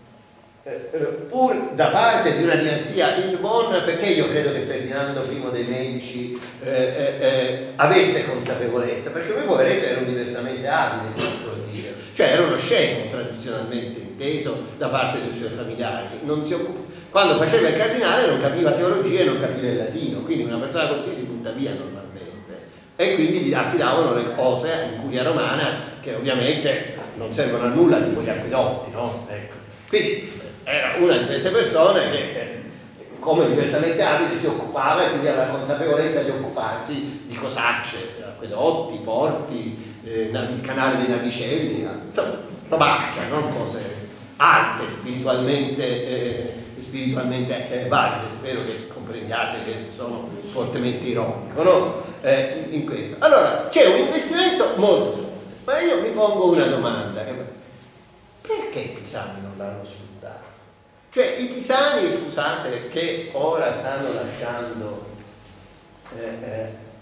Speaker 4: pur da parte di una dinastia in Bonn, perché io credo che Ferdinando I dei Medici avesse consapevolezza, perché lui, poveretto, era un diversamente abile, posso dire, cioè era uno scemo tradizionalmente inteso da parte dei suoi familiari. Quando faceva il cardinale non capiva teologia e non capiva il latino, quindi una persona così si butta via normalmente, e quindi gli affidavano le cose in curia romana, che ovviamente non servono a nulla, tipo gli acquedotti, no? Ecco. Quindi era una di queste persone che come diversamente abile si occupava, e quindi aveva la consapevolezza di occuparsi di cosacce, acquedotti, porti, il canale dei navicelli, robaccia, non cose alte, spiritualmente valide. Spero che comprendiate che sono fortemente ironico, no? In questo. Allora, c'è un investimento molto forte, ma io mi pongo una domanda: perché i pisani non l'hanno sfruttato? Cioè, i pisani, scusate, che ora stanno lasciando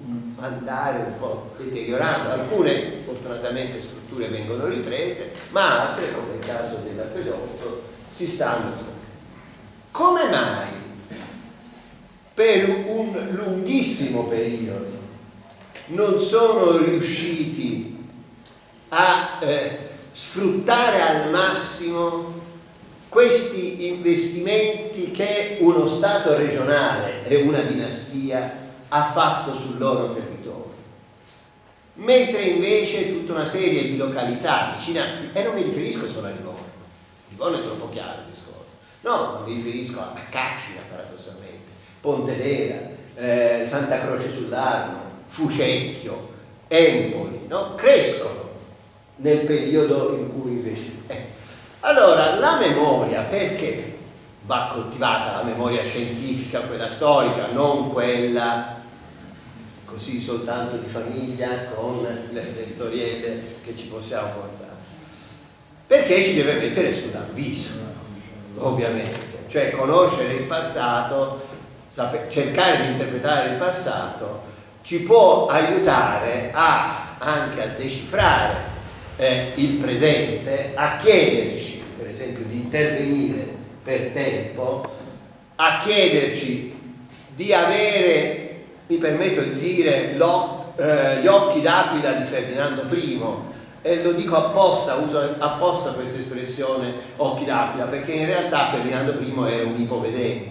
Speaker 4: andare un po' deteriorando. Alcune fortunatamente strutture vengono riprese, ma altre, come il caso dell'acquedotto, si stanno. Come mai per un lunghissimo periodo non sono riusciti a sfruttare al massimo questi investimenti che uno Stato regionale e una dinastia ha fatto sul loro territorio, mentre invece tutta una serie di località vicine, e non mi riferisco solo a Livorno è troppo chiaro il discorso, no, mi riferisco a Cascina paradossalmente, Pontedera, Santa Croce sull'Arno, Fucecchio, Empoli, no? Crescono nel periodo in cui invece... Allora, la memoria, perché va coltivata la memoria scientifica, quella storica, non quella così soltanto di famiglia con le storielle che ci possiamo portare? Perché ci deve mettere sull'avviso, ovviamente, cioè conoscere il passato, cercare di interpretare il passato ci può aiutare anche a decifrare il presente, a chiederci per esempio di intervenire per tempo, a chiederci di avere, mi permetto di dire, gli occhi d'aquila di Ferdinando I, e lo dico apposta, uso apposta questa espressione occhi d'aquila, perché in realtà Ferdinando I era un ipovedente.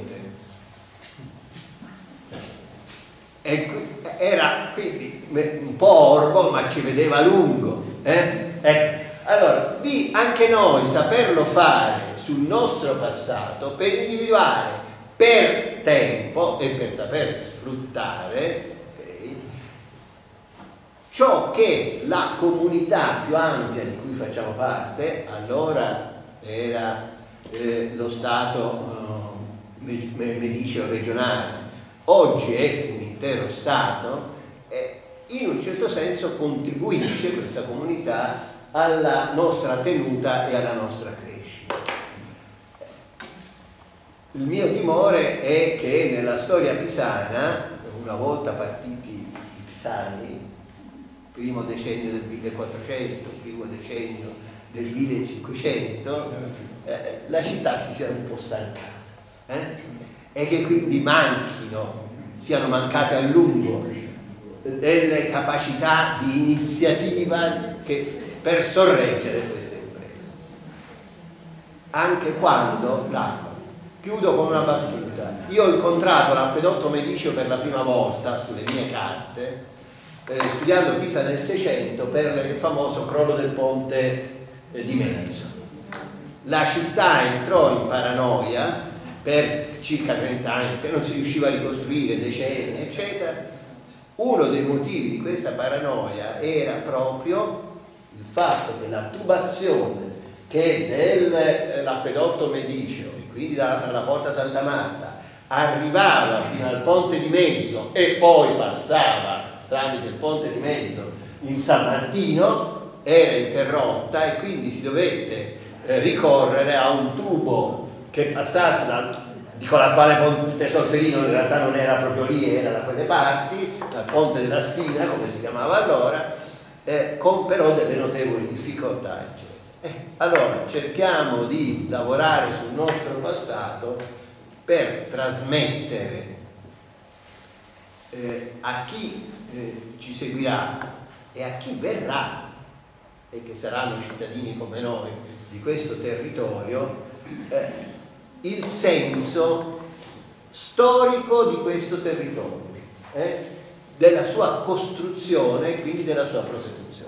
Speaker 4: Era quindi un po' orbo, ma ci vedeva a lungo. Ecco. Allora, di anche noi saperlo fare sul nostro passato per individuare per tempo e per saper sfruttare ciò che la comunità più ampia di cui facciamo parte, allora era lo Stato mediceo regionale, oggi è un intero Stato, in un certo senso contribuisce questa comunità alla nostra tenuta e alla nostra crescita. Il mio timore è che nella storia pisana, una volta partiti i pisani, primo decennio del 1400, primo decennio del 1500, la città si sia un po' stancata e che quindi siano mancate a lungo delle capacità di iniziativa per sorreggere queste imprese. Anche quando chiudo con una battuta. Io ho incontrato l'acquedotto mediceo per la prima volta sulle mie carte, studiando Pisa nel 600 per il famoso crollo del ponte di Mezzo. La città entrò in paranoia per circa 30 anni, che non si riusciva a ricostruire, decenni, eccetera. Uno dei motivi di questa paranoia era proprio il fatto che la tubazione che dell'acquedotto mediceo, e quindi dalla Porta Santa Marta, arrivava fino al ponte di Mezzo e poi passava tramite il ponte di Mezzo in San Martino, era interrotta e quindi si dovette ricorrere a un tubo che passasse con la quale Ponte Solferino in realtà non era proprio lì, era da quelle parti, dal Ponte della Spina, come si chiamava allora, con però delle notevoli difficoltà, eccetera. Allora cerchiamo di lavorare sul nostro passato per trasmettere a chi ci seguirà e a chi verrà, e che saranno cittadini come noi di questo territorio, il senso storico di questo territorio, della sua costruzione e quindi della sua prosecuzione.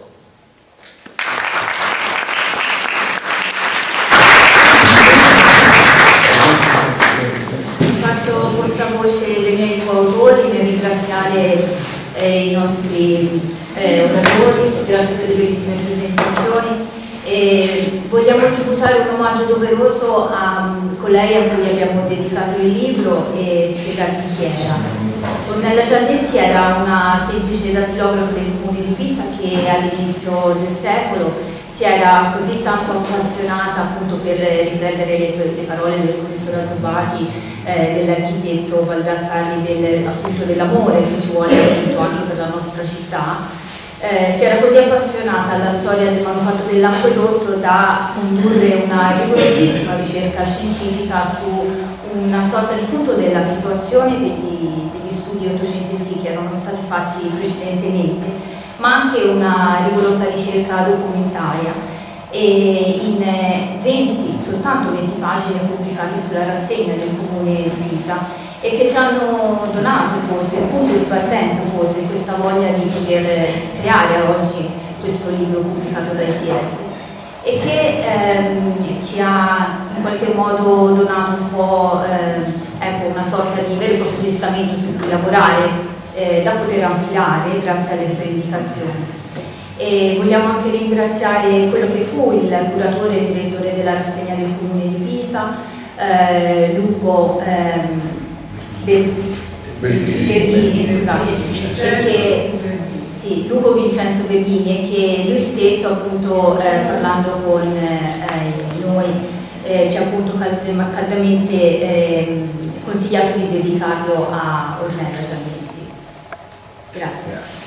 Speaker 5: Faccio portavoce dei miei coautori nel ringraziare i nostri oratori, grazie per le bellissime presentazioni. Vogliamo tributare un omaggio doveroso a colei a cui abbiamo dedicato il libro e spiegarti chi era. Ornella Giannessi era una semplice dattilografa del comune di Pisa che all'inizio del secolo si era così tanto appassionata, appunto, per riprendere le parole del professor Adobati, dell'architetto Baldassarri, appunto dell'amore che ci vuole appunto anche per la nostra città. Si era così appassionata alla storia del manufatto dell'acquedotto da condurre una rigorosissima ricerca scientifica su una sorta di punto della situazione degli studi ottocenteschi che erano stati fatti precedentemente, ma anche una rigorosa ricerca documentaria, e in soltanto 20 pagine pubblicate sulla rassegna del Comune di Pisa, e che ci hanno donato forse il punto di partenza, forse questa voglia di poter creare oggi questo libro pubblicato da ITS, e che ci ha in qualche modo donato un po' una sorta di vero e proprio testamento su cui lavorare, da poter ampliare grazie alle sue indicazioni. E vogliamo anche ringraziare quello che fu il curatore e direttore della rassegna del Comune di Pisa, Lupo Berghini, scusate, Lupo Vincenzo Berghini, e che lui stesso, appunto, parlando con noi, ci ha appunto caldamente consigliato di dedicarlo a Ornella Giannessi. Grazie.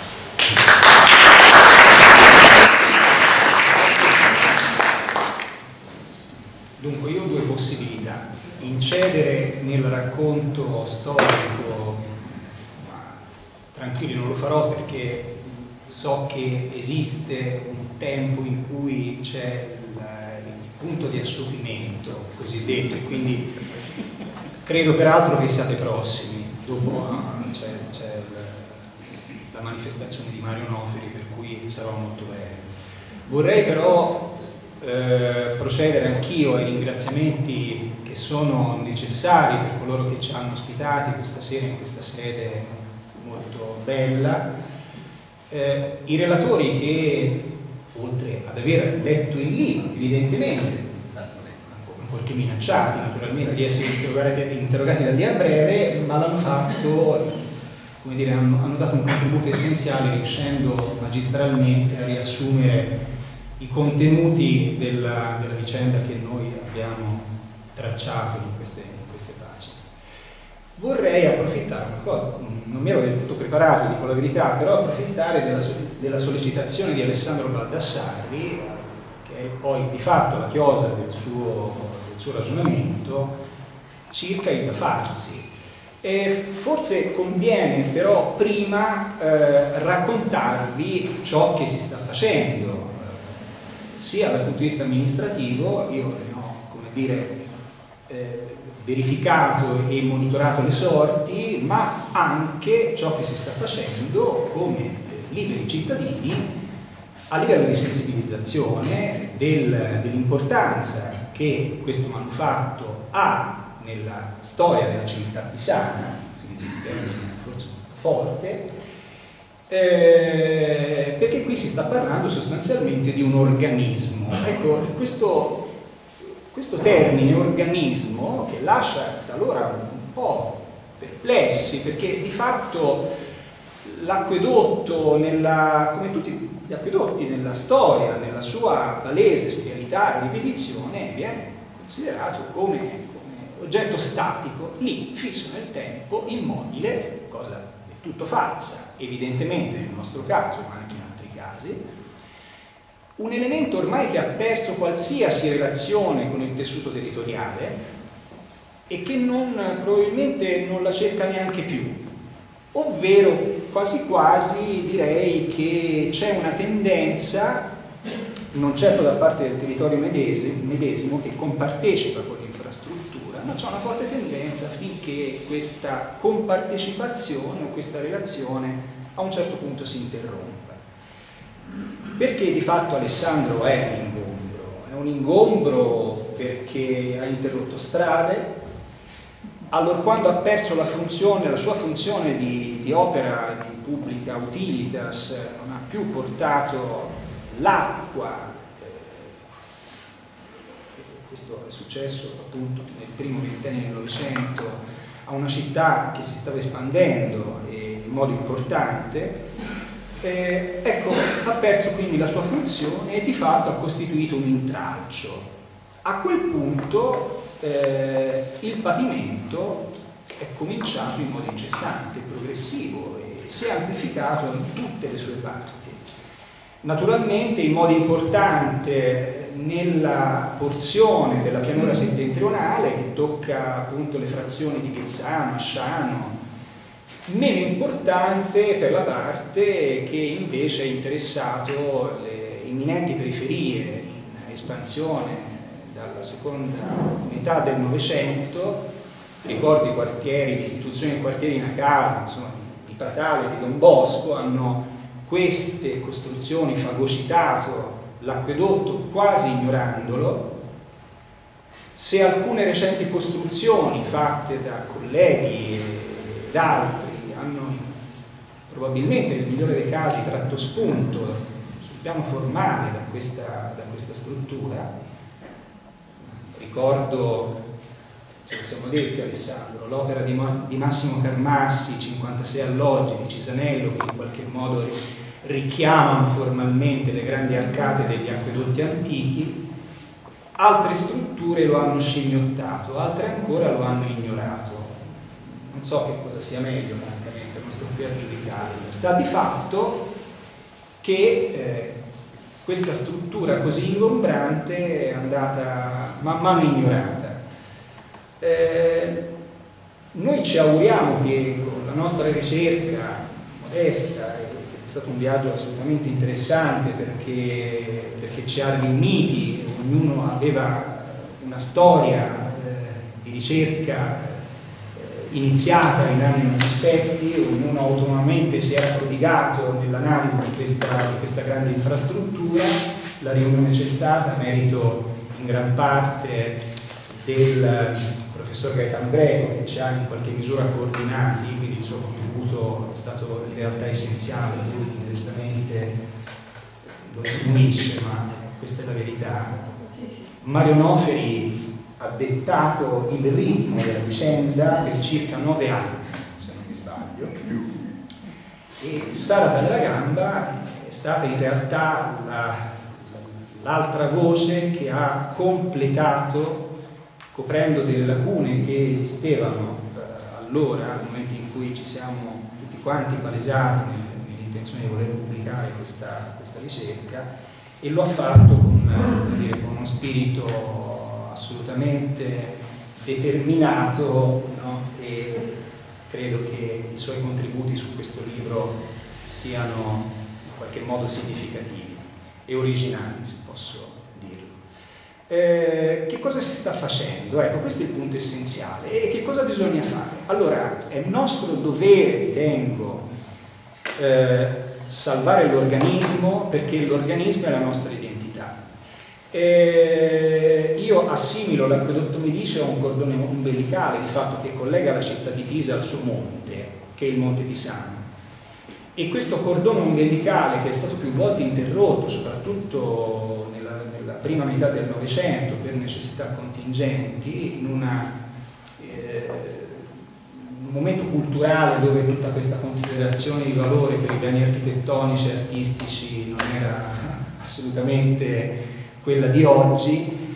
Speaker 6: Dunque, io ho due possibilità: incedere nel racconto storico, ma tranquilli, non lo farò perché so che esiste un tempo in cui c'è il punto di assopimento cosiddetto, e quindi credo peraltro che siate prossimi. Dopo c'è la manifestazione di Mario Nofri, per cui sarò molto breve. Vorrei però procedere anch'io ai ringraziamenti che sono necessari per coloro che ci hanno ospitati questa sera in questa sede molto bella. I relatori che, oltre ad aver letto il libro, evidentemente, ancorché minacciati naturalmente di essere interrogati da lì a breve, ma l'hanno fatto, come dire, hanno dato un contributo essenziale, riuscendo magistralmente a riassumere i contenuti della vicenda che noi abbiamo tracciato in queste pagine. Vorrei approfittare, non mi ero del tutto preparato, dico la verità, però approfittare della sollecitazione di Alessandro Baldassarri, che è poi di fatto la chiosa del suo ragionamento, circa il da farsi. E forse conviene però prima raccontarvi ciò che si sta facendo, sia dal punto di vista amministrativo. Io come dire, verificato e monitorato le sorti, ma anche ciò che si sta facendo come liberi cittadini a livello di sensibilizzazione dell'importanza che questo manufatto ha nella storia della civiltà pisana, utilizzo un termine forse forte, perché qui si sta parlando sostanzialmente di un organismo. Ecco, questo termine organismo, che lascia talora un po' perplessi, perché di fatto l'acquedotto, come tutti gli acquedotti nella storia, nella sua palese serialità e ripetizione, viene considerato come oggetto statico, lì, fisso nel tempo, immobile, cosa del tutto falsa, evidentemente nel nostro caso, ma anche in altri casi, un elemento ormai che ha perso qualsiasi relazione con il tessuto territoriale e che probabilmente non la cerca neanche più, ovvero quasi quasi direi che c'è una tendenza, non certo da parte del territorio medesimo che compartecipa con l'infrastruttura, ma c'è una forte tendenza affinché questa compartecipazione o questa relazione a un certo punto si interrompa. Perché di fatto Alessandro è un ingombro perché ha interrotto strade, allorquando ha perso la sua funzione di opera di pubblica utilitas, non ha più portato l'acqua. Questo è successo appunto nel primo ventennio del Novecento a una città che si stava espandendo in modo importante. ecco, ha perso quindi la sua funzione e di fatto ha costituito un intralcio. A quel punto il patimento è cominciato in modo incessante, progressivo, e si è amplificato in tutte le sue parti. Naturalmente in modo importante nella porzione della pianura settentrionale che tocca appunto le frazioni di Pizzano, Asciano, meno importante per la parte che invece è interessato le imminenti periferie in espansione dalla seconda metà del Novecento. Ricordo i quartieri, l'istituzione dei quartieri in casa, insomma, di Pratale e di Don Bosco hanno queste costruzioni fagocitato l'acquedotto quasi ignorandolo. Se alcune recenti costruzioni fatte da colleghi ed altri hanno probabilmente nel migliore dei casi tratto spunto sul piano formale da questa struttura, ricordo, ce lo siamo detti Alessandro, l'opera di Massimo Carmassi, 56 alloggi di Cisanello, che in qualche modo richiamano formalmente le grandi arcate degli acquedotti antichi. Altre strutture lo hanno scimmiottato, altre ancora lo hanno ignorato. Non so che cosa sia meglio, francamente, non sto qui a giudicarlo. Sta di fatto che questa struttura così ingombrante è andata man mano ignorata. Noi ci auguriamo che con la nostra ricerca modesta, è stato un viaggio assolutamente interessante perché ci ha riuniti, ognuno aveva una storia di ricerca iniziata in anni non sospetti, ognuno autonomamente si era prodigato nell'analisi di questa grande infrastruttura. La riunione c'è stata a merito in gran parte del professor Gaetano Greco, che ci ha in qualche misura coordinati, quindi il suo contributo è stato in realtà essenziale, lui modestamente lo diminuisce, ma questa è la verità. Mario Noferi ha dettato il ritmo della vicenda per circa 9 anni, se non mi sbaglio, e Sara Dalla Gamba è stata in realtà l'altra voce che ha completato, coprendo delle lacune che esistevano allora, al momento in cui ci siamo tutti quanti palesati nell'intenzione di voler pubblicare questa ricerca, e lo ha fatto con uno spirito assolutamente determinato, no? E credo che i suoi contributi su questo libro siano in qualche modo significativi e originali, se posso dirlo. Che cosa si sta facendo? Ecco, questo è il punto essenziale. E che cosa bisogna fare? Allora, è nostro dovere, ritengo, salvare l'organismo, perché l'organismo è la nostra identità. Io assimilo l'acquedotto Mediceo a un cordone ombelicale, di fatto, che collega la città di Pisa al suo monte, che è il Monte Pisano. E questo cordone ombelicale, che è stato più volte interrotto, soprattutto nella prima metà del Novecento, per necessità contingenti, in un momento culturale dove tutta questa considerazione di valore per i beni architettonici e artistici non era assolutamente quella di oggi.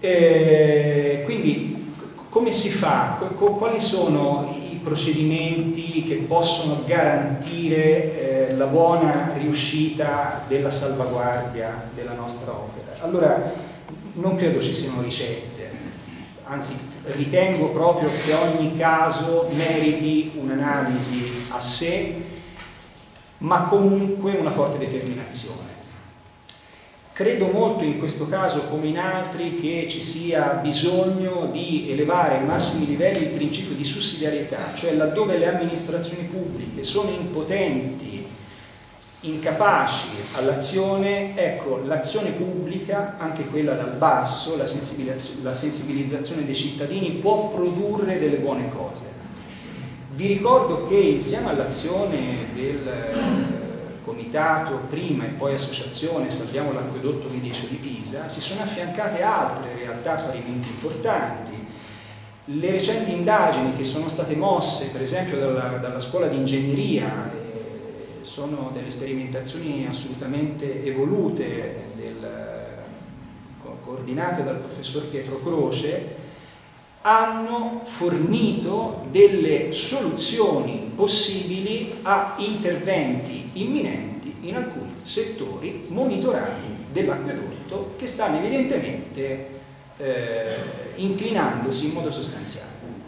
Speaker 6: Quindi come si fa? Quali sono i procedimenti che possono garantire la buona riuscita della salvaguardia della nostra opera? Allora, non credo ci siano ricette, anzi ritengo proprio che ogni caso meriti un'analisi a sé, ma comunque una forte determinazione. Credo molto in questo caso, come in altri, che ci sia bisogno di elevare ai massimi livelli il principio di sussidiarietà, cioè laddove le amministrazioni pubbliche sono impotenti, incapaci all'azione, ecco, l'azione pubblica, anche quella dal basso, la sensibilizzazione dei cittadini può produrre delle buone cose. Vi ricordo che insieme all'azione del comitato, prima e poi associazione Salviamo l'acquedotto Mediceo di Pisa, si sono affiancate altre realtà parimenti importanti. Le recenti indagini che sono state mosse, per esempio, dalla scuola di ingegneria sono delle sperimentazioni assolutamente evolute, coordinate dal professor Pietro Croce, hanno fornito delle soluzioni possibili a interventi imminenti in alcuni settori monitorati dell'acquedotto, che stanno evidentemente inclinandosi in modo sostanziale.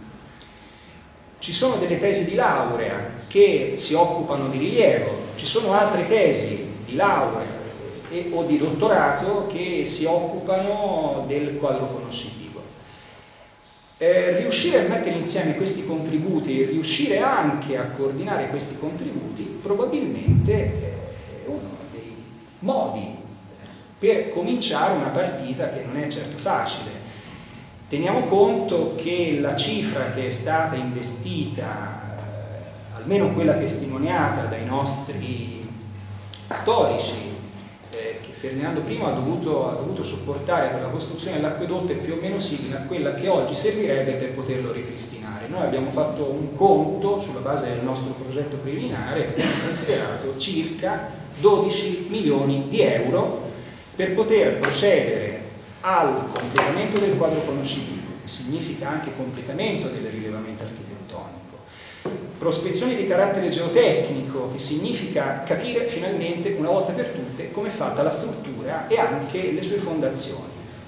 Speaker 6: Ci sono delle tesi di laurea che si occupano di rilievo, ci sono altre tesi di laurea o di dottorato che si occupano del quadro conoscitivo. Riuscire a mettere insieme questi contributi e riuscire anche a coordinare questi contributi probabilmente è uno dei modi per cominciare una partita che non è certo facile. Teniamo conto che la cifra che è stata investita, almeno quella testimoniata dai nostri storici, che Ferdinando I ha dovuto sopportare per la costruzione dell'acquedotto, è più o meno simile a quella che oggi servirebbe per poterlo ripristinare. Noi abbiamo fatto un conto sulla base del nostro progetto preliminare, abbiamo considerato circa 12 milioni di euro per poter procedere al completamento del quadro conoscitivo, che significa anche completamento del rilevamento architettonico, prospezioni di carattere geotecnico, che significa capire finalmente una volta per tutte come è fatta la struttura e anche le sue fondazioni.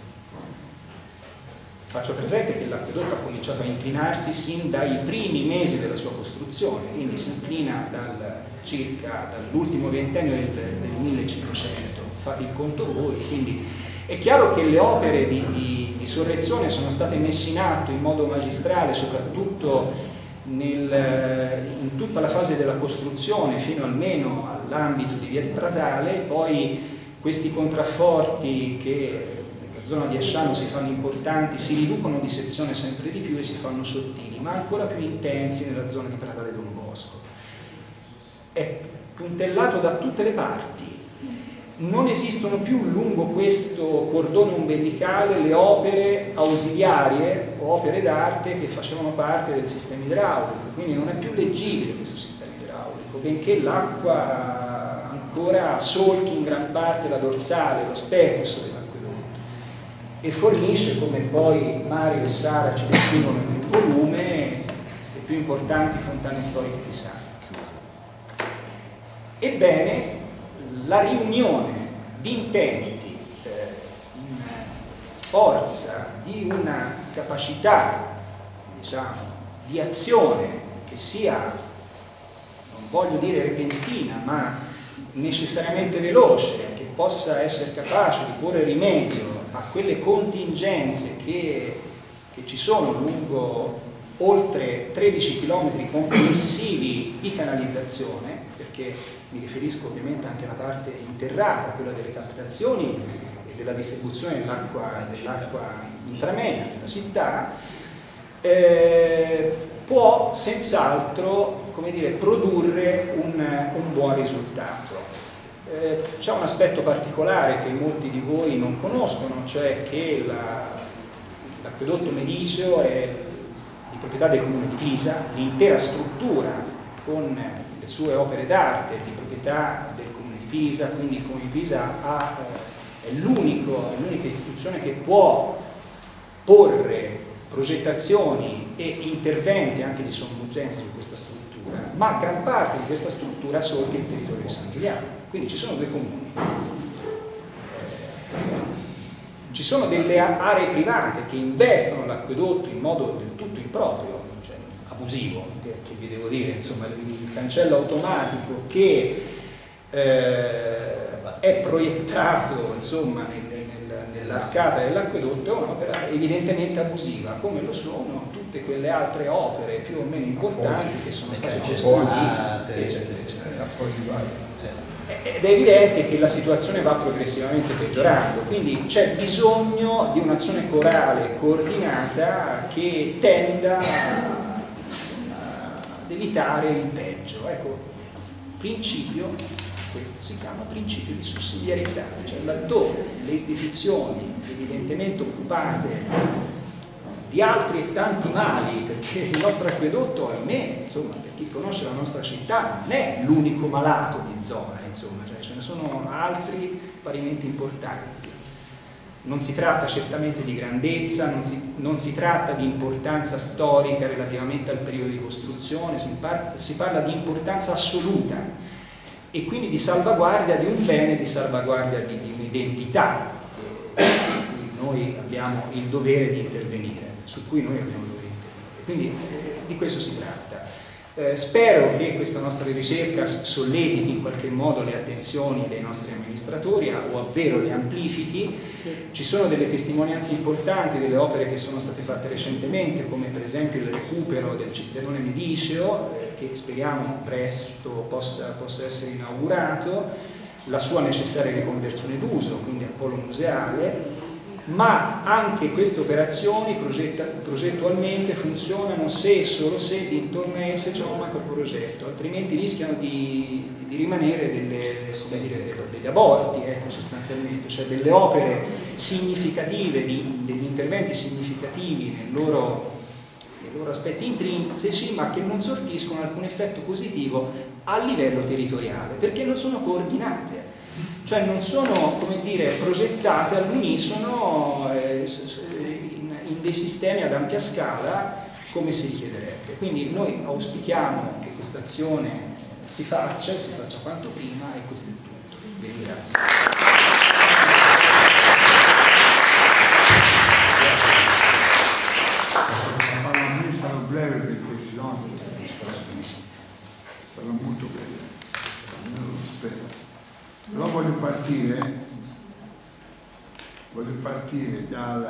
Speaker 6: Faccio presente che l'acquedotto ha cominciato a inclinarsi sin dai primi mesi della sua costruzione, quindi si inclina dall'ultimo ventennio del 1500, fate il conto voi, quindi è chiaro che le opere di sorrezione sono state messe in atto in modo magistrale, soprattutto in tutta la fase della costruzione, fino almeno all'ambito di via di Pratale. Poi questi contrafforti che nella zona di Asciano si fanno importanti, si riducono di sezione sempre di più e si fanno sottili, ma ancora più intensi nella zona di Pratale Don Bosco. È puntellato da tutte le parti. Non esistono più lungo questo cordone ombelicale le opere ausiliarie o opere d'arte che facevano parte del sistema idraulico, quindi non è più leggibile questo sistema idraulico, benché l'acqua ancora solchi in gran parte la dorsale, lo specus dell'acquedotto, e fornisce, come poi Mario e Sara ci descrivono nel volume, le più importanti fontane storiche di Sarno. Ebbene, la riunione di intenti in forza di una capacità, diciamo, di azione che sia, non voglio dire repentina, ma necessariamente veloce, che possa essere capace di porre rimedio a quelle contingenze che ci sono lungo oltre 13 km complessivi di canalizzazione, perché mi riferisco ovviamente anche alla parte interrata, quella delle captazioni e della distribuzione dell'acqua intramena nella città, può senz'altro, come dire, produrre un buon risultato. C'è un aspetto particolare che molti di voi non conoscono, cioè che l'acquedotto mediceo è di proprietà del Comune di Pisa, l'intera struttura con le sue opere d'arte di proprietà del Comune di Pisa, quindi il Comune di Pisa è l'unica istituzione che può porre progettazioni e interventi anche di somma urgenza su questa struttura, ma gran parte di questa struttura solca il territorio di San Giuliano, quindi ci sono due comuni. Ci sono delle aree private che investono l'acquedotto in modo del tutto improprio, cioè abusivo, che vi devo dire, insomma, il cancello automatico che è proiettato, insomma, nell'arcata dell'acquedotto è un'opera evidentemente abusiva, come lo sono tutte quelle altre opere più o meno importanti che sono state gestite, eccetera, eccetera. Ed è evidente che la situazione va progressivamente peggiorando, quindi c'è bisogno di un'azione corale coordinata che tenda ad evitare il peggio. Ecco, principio, questo si chiama principio di sussidiarietà, cioè laddove le istituzioni evidentemente occupate di altri e tanti mali, perché il nostro acquedotto, ahimè, insomma, per chi conosce la nostra città, non è l'unico malato di zona, insomma, cioè, ce ne sono altri parimenti importanti. Non si tratta certamente di grandezza, non si tratta di importanza storica relativamente al periodo di costruzione, si parla di importanza assoluta e quindi di salvaguardia di un bene, di salvaguardia di un'identità, noi abbiamo il dovere di intervenire, su cui noi abbiamo il dovere di intervenire. Quindi di questo si tratta. Spero che questa nostra ricerca solletichi in qualche modo le attenzioni dei nostri amministratori o ovvero le amplifichi. Ci sono delle testimonianze importanti delle opere che sono state fatte recentemente, come per esempio il recupero del cisternone mediceo, che speriamo presto possa essere inaugurato, la sua necessaria riconversione d'uso, quindi al polo museale, ma anche queste operazioni progettualmente funzionano se e solo se intorno a esse c'è un macroprogetto, altrimenti rischiano di rimanere degli aborti, ecco, sostanzialmente, cioè delle opere significative, degli interventi significativi nei loro aspetti intrinseci, ma che non sortiscono alcun effetto positivo a livello territoriale, perché non sono coordinate. Cioè non sono, come dire, progettate all'unisono in dei sistemi ad ampia scala come si richiederebbe. Quindi noi auspichiamo che questa azione si faccia quanto prima, e questo è tutto. Vi ringrazio.
Speaker 7: Sarò breve perché sennò sarà molto breve, almeno lo spero. Però voglio partire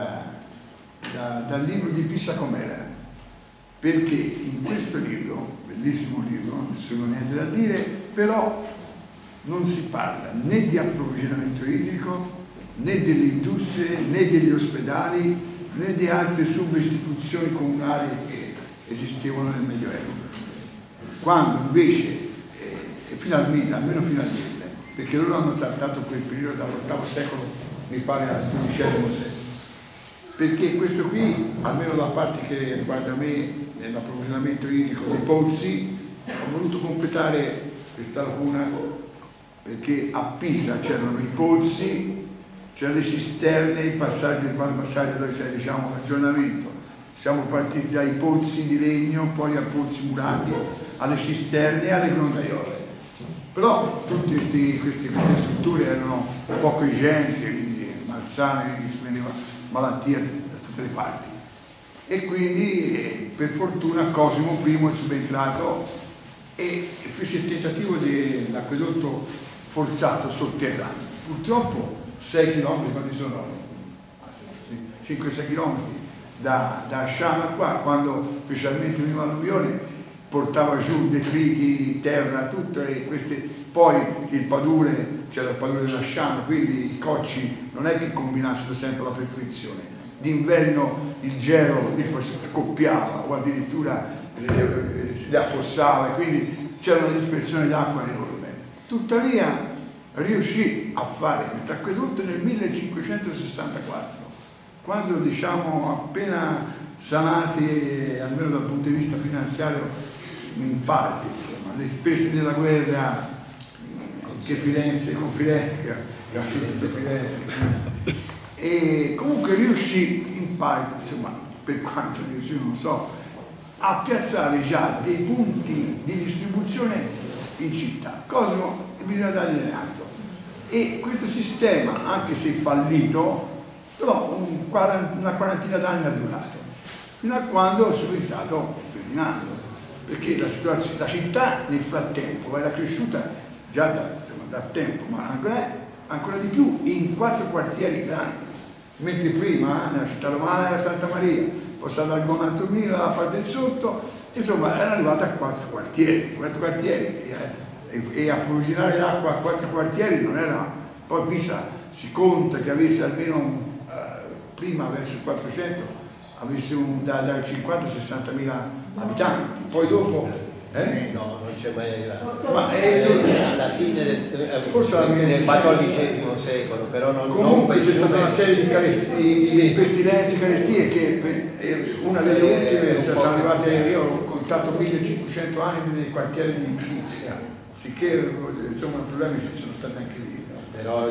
Speaker 7: dal libro di Pisa Com'era, perché in questo libro, bellissimo libro, nessuno niente da dire, però non si parla né di approvvigionamento idrico, né delle industrie, né degli ospedali, né di altre subistituzioni comunali che esistevano nel Medioevo. Quando invece, almeno fino al 1000, perché loro hanno trattato quel periodo dall'VIII secolo, mi pare al XII secolo, perché questo qui, almeno la parte che riguarda me, nell'approvvigionamento idrico dei pozzi, ho voluto completare questa lacuna, perché a Pisa c'erano i pozzi, c'erano le cisterne, i passaggi, il passaggio dove c'è, diciamo, l'aggiornamento. Siamo partiti dai pozzi di legno, poi a pozzi murati, alle cisterne e alle grondaiole. Però tutte queste strutture erano poco igieniche, quindi malsane, quindi si veniva malattia da tutte le parti. E quindi per fortuna Cosimo I è subentrato e fece il tentativo dell'acquedotto forzato sotterraneo. Purtroppo 6 km, quanti sono? 5-6 km da Asciano a qua, quando specialmente veniva l'alluvione, portava giù detriti, terra, tutto, e queste, poi il padule, c'era il padule dell'Asciano, quindi i cocci non è che combinassero sempre la perfezione. D'inverno il gelo scoppiava o addirittura si affossava, e quindi c'era una dispersione d'acqua enorme. Tuttavia riuscì a fare questo acquedotto nel 1564, quando, diciamo, appena sanati, almeno dal punto di vista finanziario, in parte, insomma, le spese della guerra che Firenze, con Firenze, grazie a tutte Firenze, e comunque riuscì in parte, insomma, per quanto riuscì non so, a piazzare già dei punti di distribuzione in città, cosa che bisogna dargli atto. E questo sistema, anche se fallito, però una quarantina d'anni ha durato, fino a quando è subentrato Ferdinando, perché la città nel frattempo era cresciuta già da tempo, ma ancora di più in 4 quartieri grandi, mentre prima nella città romana era Santa Maria, poi stata al Gonantomino dalla parte del sotto, insomma era arrivata a 4 quartieri, e approvvigionare l'acqua a 4 quartieri non era. Poi Pisa si conta che avesse almeno prima verso il 400 avesse da 50 a 60.000 abitanti, poi dopo
Speaker 4: No, non c'è mai arrivato.
Speaker 7: Ma
Speaker 4: alla fine del XIV secolo, però non.
Speaker 7: Comunque c'è stata una serie di pestilenze, carestie che una delle ultime sono arrivate, io ho contato 1500 anni nei quartieri di Pisa, sicché insomma problemi ci sono stati anche lì.
Speaker 4: Però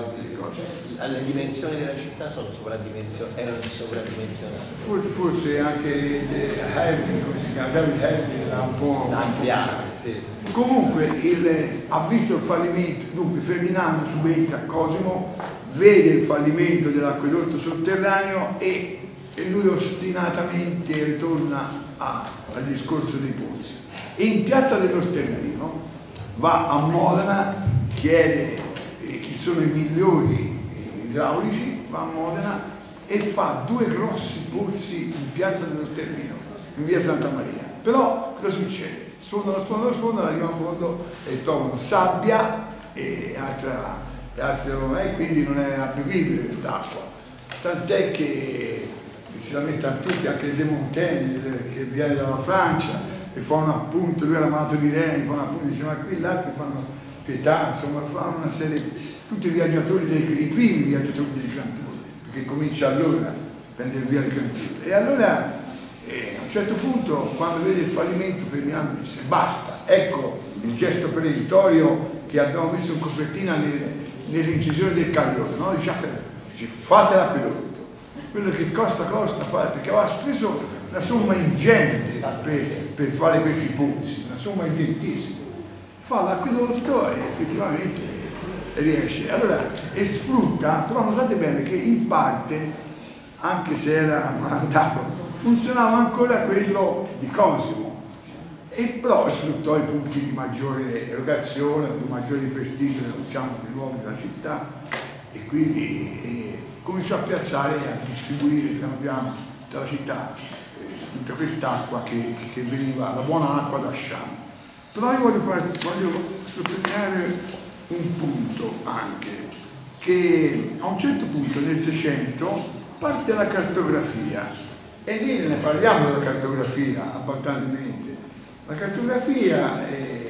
Speaker 4: le dimensioni della città erano sovradimensionate.
Speaker 7: Forse anche Hermine, come si chiama, David Hermine l'ha un po'
Speaker 4: ampliato. Sì.
Speaker 7: Comunque ha visto il fallimento, dunque Ferdinando subentra a Cosimo, vede il fallimento dell'acquedotto sotterraneo e lui ostinatamente ritorna al discorso dei pozzi. E in piazza dello Sterlino va a Modena, chiede chi sono i migliori idraulici, va a Modena e fa 2 grossi pozzi in piazza dello Sterlino, in via Santa Maria. Però cosa succede? Sfondano, arrivano a fondo e trovano sabbia e altre robe, quindi non è bevibile quest'acqua. Tant'è che si lamentano tutti, anche il De Montaigne che viene dalla Francia e fa un appunto, lui era malato di reni, fa un appunto, dice ma qui l'acqua fanno pietà, insomma fanno una serie, tutti i viaggiatori, i primi viaggiatori del Grand Tour, perché comincia allora a prendere via il Grand Tour. E allora a un certo punto, quando vede il fallimento, Ferdinando dice basta, ecco il gesto perentorio che abbiamo messo in copertina nell'incisione del Caglione, no? Dice fate l'acquedotto, quello che costa fare, perché aveva speso una somma ingente per fare questi pozzi, una somma ingentissima. Fa l'acquedotto e effettivamente riesce. Allora, e sfrutta, però notate bene che in parte, anche se era mandato, funzionava ancora quello di Cosimo, e però sfruttò i punti di maggiore erogazione, di maggiore prestigio, diciamo, dei luoghi della città, e quindi cominciò a piazzare e a distribuire piano piano tutta la città, tutta quest'acqua che veniva, la buona acqua da Sciano. Però io voglio sottolineare un punto anche, che a un certo punto nel 600 parte la cartografia, e lì ne parliamo della cartografia abbondantemente. La cartografia,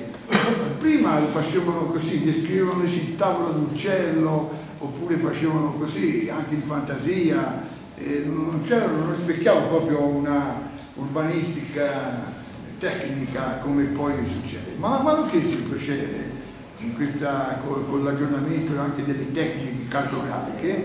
Speaker 7: prima lo facevano così, descrivevano le città con l'uccello, oppure facevano così, anche in fantasia, non rispecchiava proprio una urbanistica tecnica come poi succede. Ma man mano che si procede con l'aggiornamento anche delle tecniche cartografiche,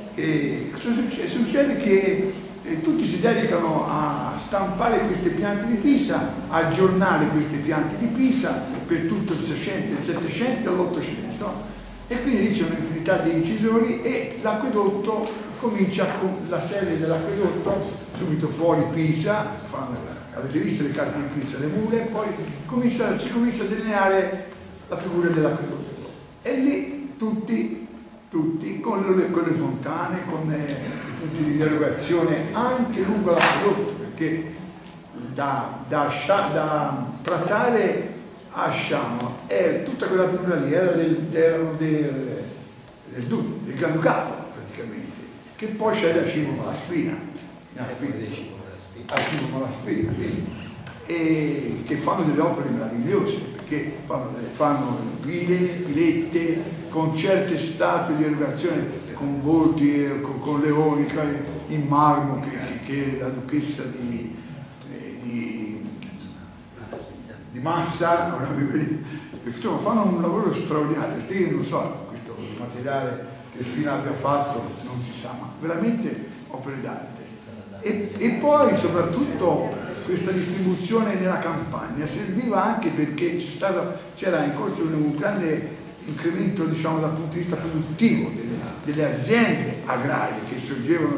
Speaker 7: succede che tutti si dedicano a stampare queste piante di Pisa, a aggiornare queste piante di Pisa per tutto il 600, il 700 e l'800, e quindi lì c'è un'infinità di incisori e l'acquedotto comincia con la serie dell'acquedotto, subito fuori Pisa, avete visto le carte di Pisa, le mure, poi si comincia a delineare la figura dell'acquedotto, e lì tutti con le fontane, con i punti di erogazione anche lungo l'acquedotto, perché da Pratale a Sciano tutta quella zona lì erano del Granducato praticamente, che poi c'è da Cimo Malaspina, e che fanno delle opere meravigliose, perché fanno pilette con certe statue di erogazione, con volti, con leoni in marmo che la duchessa di Massa, insomma, fanno un lavoro straordinario. Io non so questo materiale che fino abbia fatto, non si sa, ma veramente opere d'arte. E poi soprattutto questa distribuzione nella campagna serviva anche perché c'era in corso un grande incremento, diciamo, dal punto di vista produttivo delle aziende agrarie che sorgevano,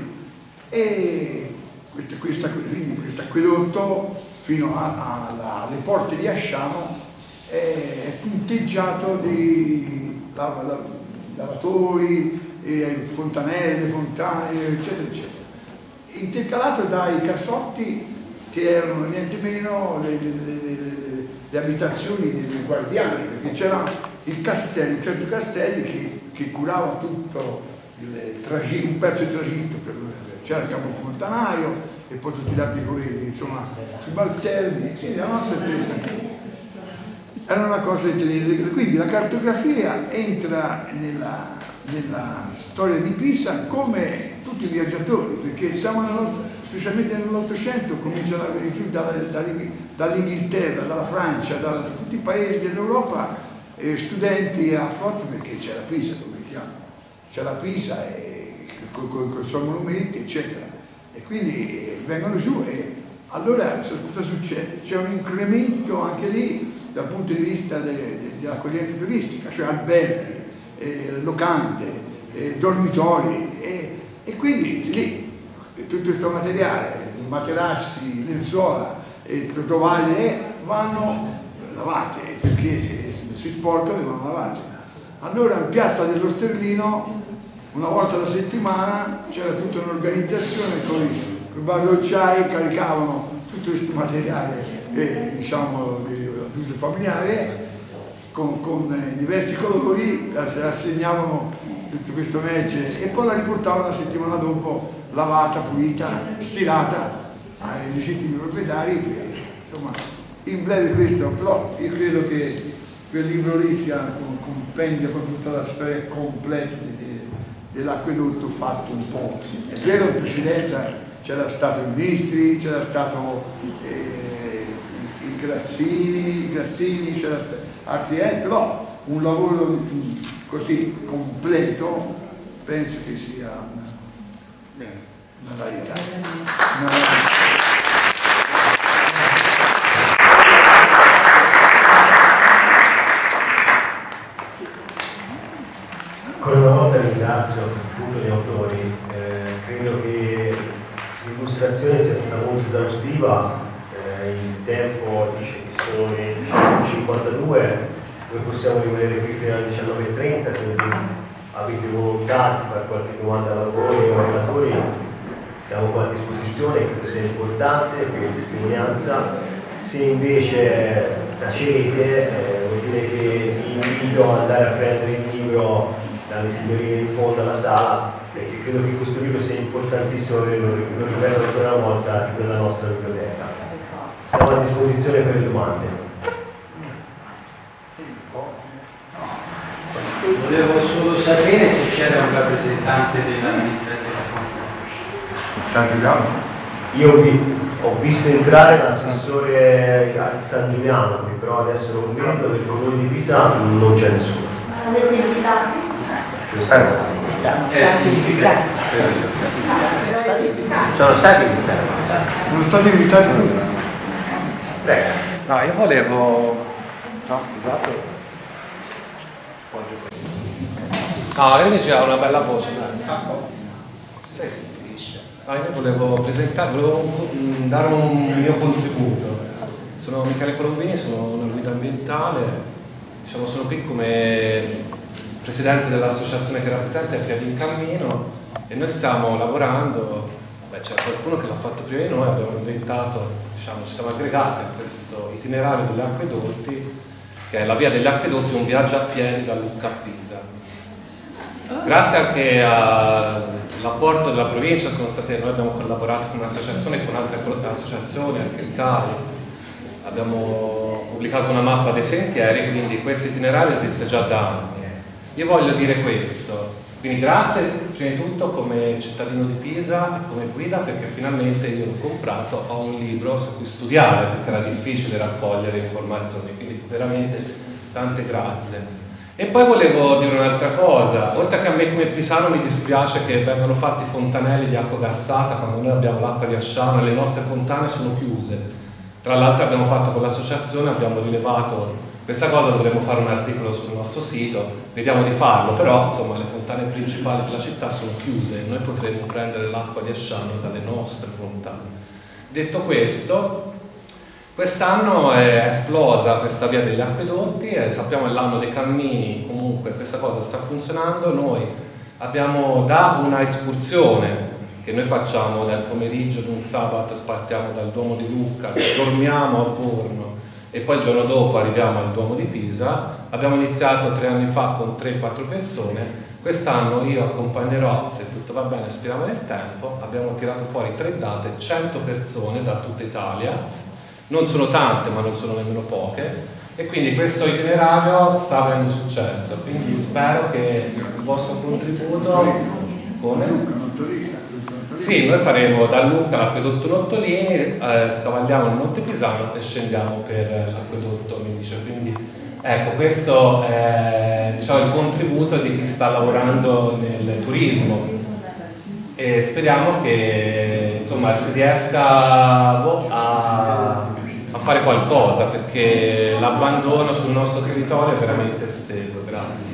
Speaker 7: e questo acquedotto fino alle porte di Asciano è punteggiato di lavatori, fontanelle, fontane, eccetera, eccetera, intercalato dai cassotti che erano niente meno le abitazioni dei guardiani, perché c'era il castello, un certo castelli che curava tutto un pezzo di tragitto, c'era il capofontanaio e poi tutti gli altri colleghi, insomma, subalterni, quindi la nostra è interessante. era una cosa di tenere. Quindi la cartografia entra nella storia di Pisa come tutti i viaggiatori, perché specialmente nell'Ottocento cominciano ad avere giù dall'Inghilterra, dalla Francia, da tutti i paesi dell'Europa studenti a flotte, perché c'è la Pisa, c'è la Pisa con i suoi monumenti, eccetera, e quindi vengono giù. E allora cosa succede? C'è un incremento anche lì dal punto di vista dell'accoglienza turistica, cioè alberghi, locande, dormitori, e quindi lì tutto questo materiale, materassi, lenzuola e tovaglie vanno lavate, perché si sporcano e vanno lavate. Allora in piazza dello Sterlino una volta alla settimana c'era tutta un'organizzazione con i barrocciai, caricavano tutto questo materiale diciamo di uso familiare con diversi colori, assegnavano tutto questo merce e poi la riportavano la settimana dopo lavata, pulita, stilata ai legittimi proprietari. Insomma, in breve questo, però io credo che quel libro lì sia un compendio con tutta la storia completa dell'acquedotto fatto un po'. È vero, in precedenza c'era stato il Mistri, c'era stato i Grazzini, c'era stato altri, però un lavoro così completo penso che sia una rarità.
Speaker 1: Ancora una volta ringrazio a questo punto gli autori, credo che l'illustrazione sia stata molto esaustiva, il tempo dice che sono le 52, noi possiamo rimanere qui fino alle 19:30, se avete volontà di fare qualche domanda all'autore o ai relatori siamo qua a disposizione, credo sia importante per testimonianza. Se invece tacete, vuol dire che vi invito ad andare a prendere il libro dalle signorine in fondo alla sala, perché credo che questo libro sia importantissimo, lo ripeto ancora una volta, per la nostra biblioteca. Siamo a disposizione per le domande.
Speaker 8: Volevo solo sapere se c'era un rappresentante dell'amministrazione.
Speaker 1: Io ho visto entrare l'assessore San Giuliano, che però adesso non vedo, del comune di Pisa non c'è nessuno.
Speaker 9: Ma avete invitato?
Speaker 8: Significa.
Speaker 4: Sono stati invitati.
Speaker 7: Sono stati invitati tutti.
Speaker 1: Prego.
Speaker 8: No, io volevo. No, scusate.
Speaker 10: No, io invece ho una bella voce. No, io volevo dare un mio contributo. Sono Michele Colombini, sono una guida ambientale, diciamo, sono qui come presidente dell'associazione che rappresenta i Piedi in Cammino e noi stiamo lavorando, c'è qualcuno che l'ha fatto prima di noi, abbiamo inventato, diciamo, ci siamo aggregati a questo itinerario degli acquedotti, che è la via degli acquedotti, un viaggio a piedi da Lucca a Pisa. Grazie anche all'apporto della provincia noi abbiamo collaborato con un'associazione e con altre associazioni, anche il CAI, abbiamo pubblicato una mappa dei sentieri, quindi questo itinerario esiste già da anni. Io voglio dire questo, quindi grazie prima di tutto come cittadino di Pisa e come guida, perché finalmente io l'ho comprato, ho un libro su cui studiare perché era difficile raccogliere informazioni, quindi veramente tante grazie. E poi volevo dire un'altra cosa, oltre che a me come pisano mi dispiace che vengano fatti fontanelli di acqua gassata quando noi abbiamo l'acqua di Asciano e le nostre fontane sono chiuse. Tra l'altro abbiamo fatto con l'associazione, abbiamo rilevato questa cosa, dovremmo fare un articolo sul nostro sito, vediamo di farlo, però insomma le fontane principali della città sono chiuse e noi potremmo prendere l'acqua di Asciano dalle nostre fontane. Detto questo, quest'anno è esplosa questa via degli acquedotti e sappiamo è l'anno dei cammini, comunque questa cosa sta funzionando. Noi abbiamo da una escursione che noi facciamo nel pomeriggio di un sabato, partiamo dal Duomo di Lucca, dormiamo a Vorno e poi il giorno dopo arriviamo al Duomo di Pisa. Abbiamo iniziato 3 anni fa con 3-4 persone, quest'anno io accompagnerò, se tutto va bene, speriamo nel tempo, abbiamo tirato fuori 3 date, 100 persone da tutta Italia, non sono tante ma non sono nemmeno poche, e quindi questo itinerario sta avendo successo, quindi spero che il vostro contributo... Come? Sì, noi faremo da Lucca l'acquedotto Nottolini, scavalliamo il Monte Pisano e scendiamo per l'acquedotto Medice. Quindi ecco, questo è, diciamo, il contributo di chi sta lavorando nel turismo e speriamo che, insomma, si riesca a fare qualcosa, perché l'abbandono sul nostro territorio è veramente esteso. Grazie.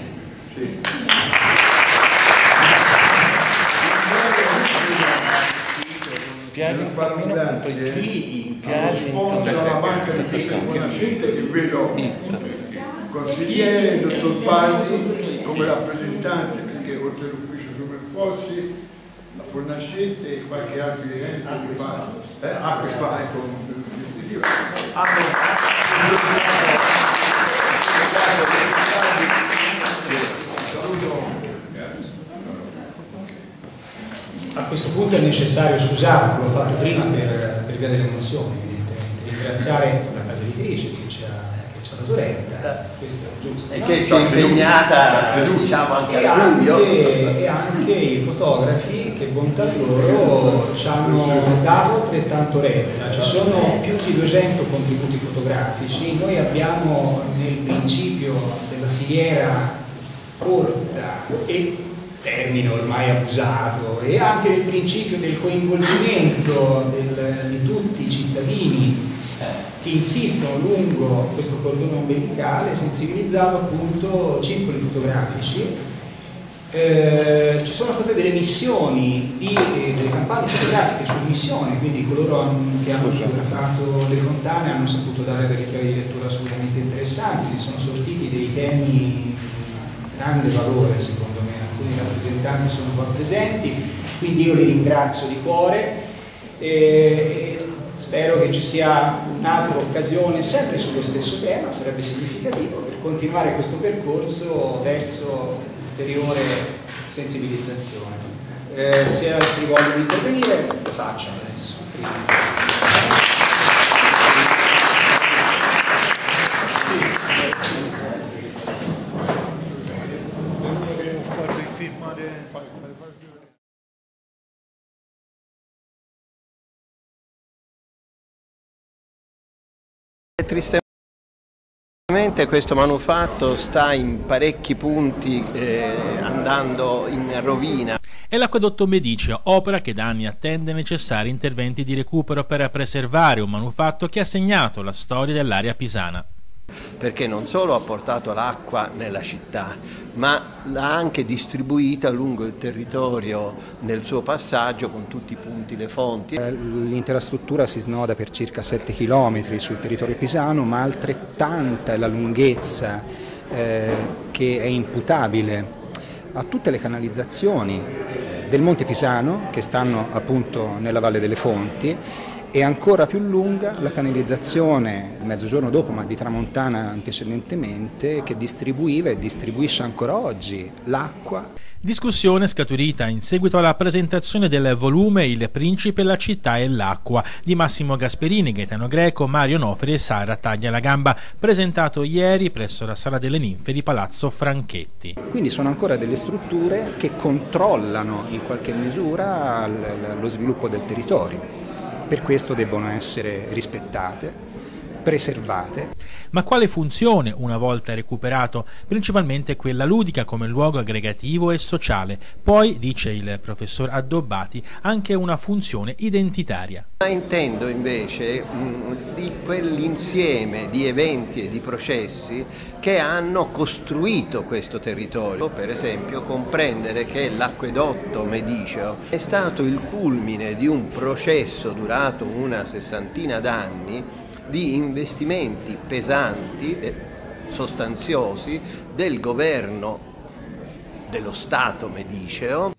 Speaker 7: Allo sponsor alla banca di Pesce Buonascente, che vedo il consigliere, il dottor Baldi come rappresentante, perché oltre all'ufficio Superfossi, la Fornascente e qualche altro ente che fa questa
Speaker 6: A questo punto è necessario, scusate, l'ho fatto prima per via delle emozioni, evidentemente, ringraziare la casa editrice che ci ha dato retta, questo è giusto.
Speaker 4: E che si è impegnata, diciamo, anche a luglio.
Speaker 6: E anche i fotografi che, bontà loro, ci hanno dato altrettanto retta. Ci sono più di 200 contributi fotografici. Noi abbiamo nel principio della filiera corta e termine ormai abusato, e anche nel principio del coinvolgimento di tutti i cittadini che insistono lungo questo cordone ombelicale, sensibilizzato appunto circoli fotografici. Ci sono state delle missioni, delle campagne fotografiche su missione, quindi coloro che hanno fotografato le fontane hanno saputo dare delle chiavi di lettura assolutamente interessanti, sono sortiti dei temi di grande valore secondo me. Alcuni rappresentanti sono qua presenti, quindi io li ringrazio di cuore e spero che ci sia un'altra occasione sempre sullo stesso tema, sarebbe significativo, per continuare questo percorso verso ulteriore sensibilizzazione. Se altri vogliono intervenire, lo facciano adesso.
Speaker 4: Tristemente questo manufatto sta in parecchi punti andando in rovina.
Speaker 9: È l'acquedotto Medice, opera che da anni attende necessari interventi di recupero per preservare un manufatto che ha segnato la storia dell'area pisana.
Speaker 4: Perché non solo ha portato l'acqua nella città, ma l'ha anche distribuita lungo il territorio nel suo passaggio con tutti i punti, le fonti.
Speaker 11: L'intera struttura si snoda per circa 7 km sul territorio pisano, ma altrettanta è la lunghezza che è imputabile a tutte le canalizzazioni del Monte Pisano che stanno appunto nella Valle delle Fonti, e ancora più lunga la canalizzazione mezzogiorno dopo, ma di tramontana antecedentemente, che distribuiva e distribuisce ancora oggi l'acqua.
Speaker 9: Discussione scaturita in seguito alla presentazione del volume Il Principe, la città e l'acqua di Massimo Gasperini, Gaetano Greco, Mario Nofri e Sara Taglia la Gamba, presentato ieri presso la Sala delle Ninfe di Palazzo Franchetti.
Speaker 11: Quindi sono ancora delle strutture che controllano in qualche misura lo sviluppo del territorio. Per questo debbono essere rispettate, preservate.
Speaker 9: Ma quale funzione, una volta recuperato? Principalmente quella ludica come luogo aggregativo e sociale. Poi, dice il professor Addobbati, anche una funzione identitaria.
Speaker 4: Intendo invece di quell'insieme di eventi e di processi che hanno costruito questo territorio. Per esempio, comprendere che l'acquedotto mediceo è stato il culmine di un processo durato una 60ina d'anni di investimenti pesanti, sostanziosi del governo dello Stato mediceo,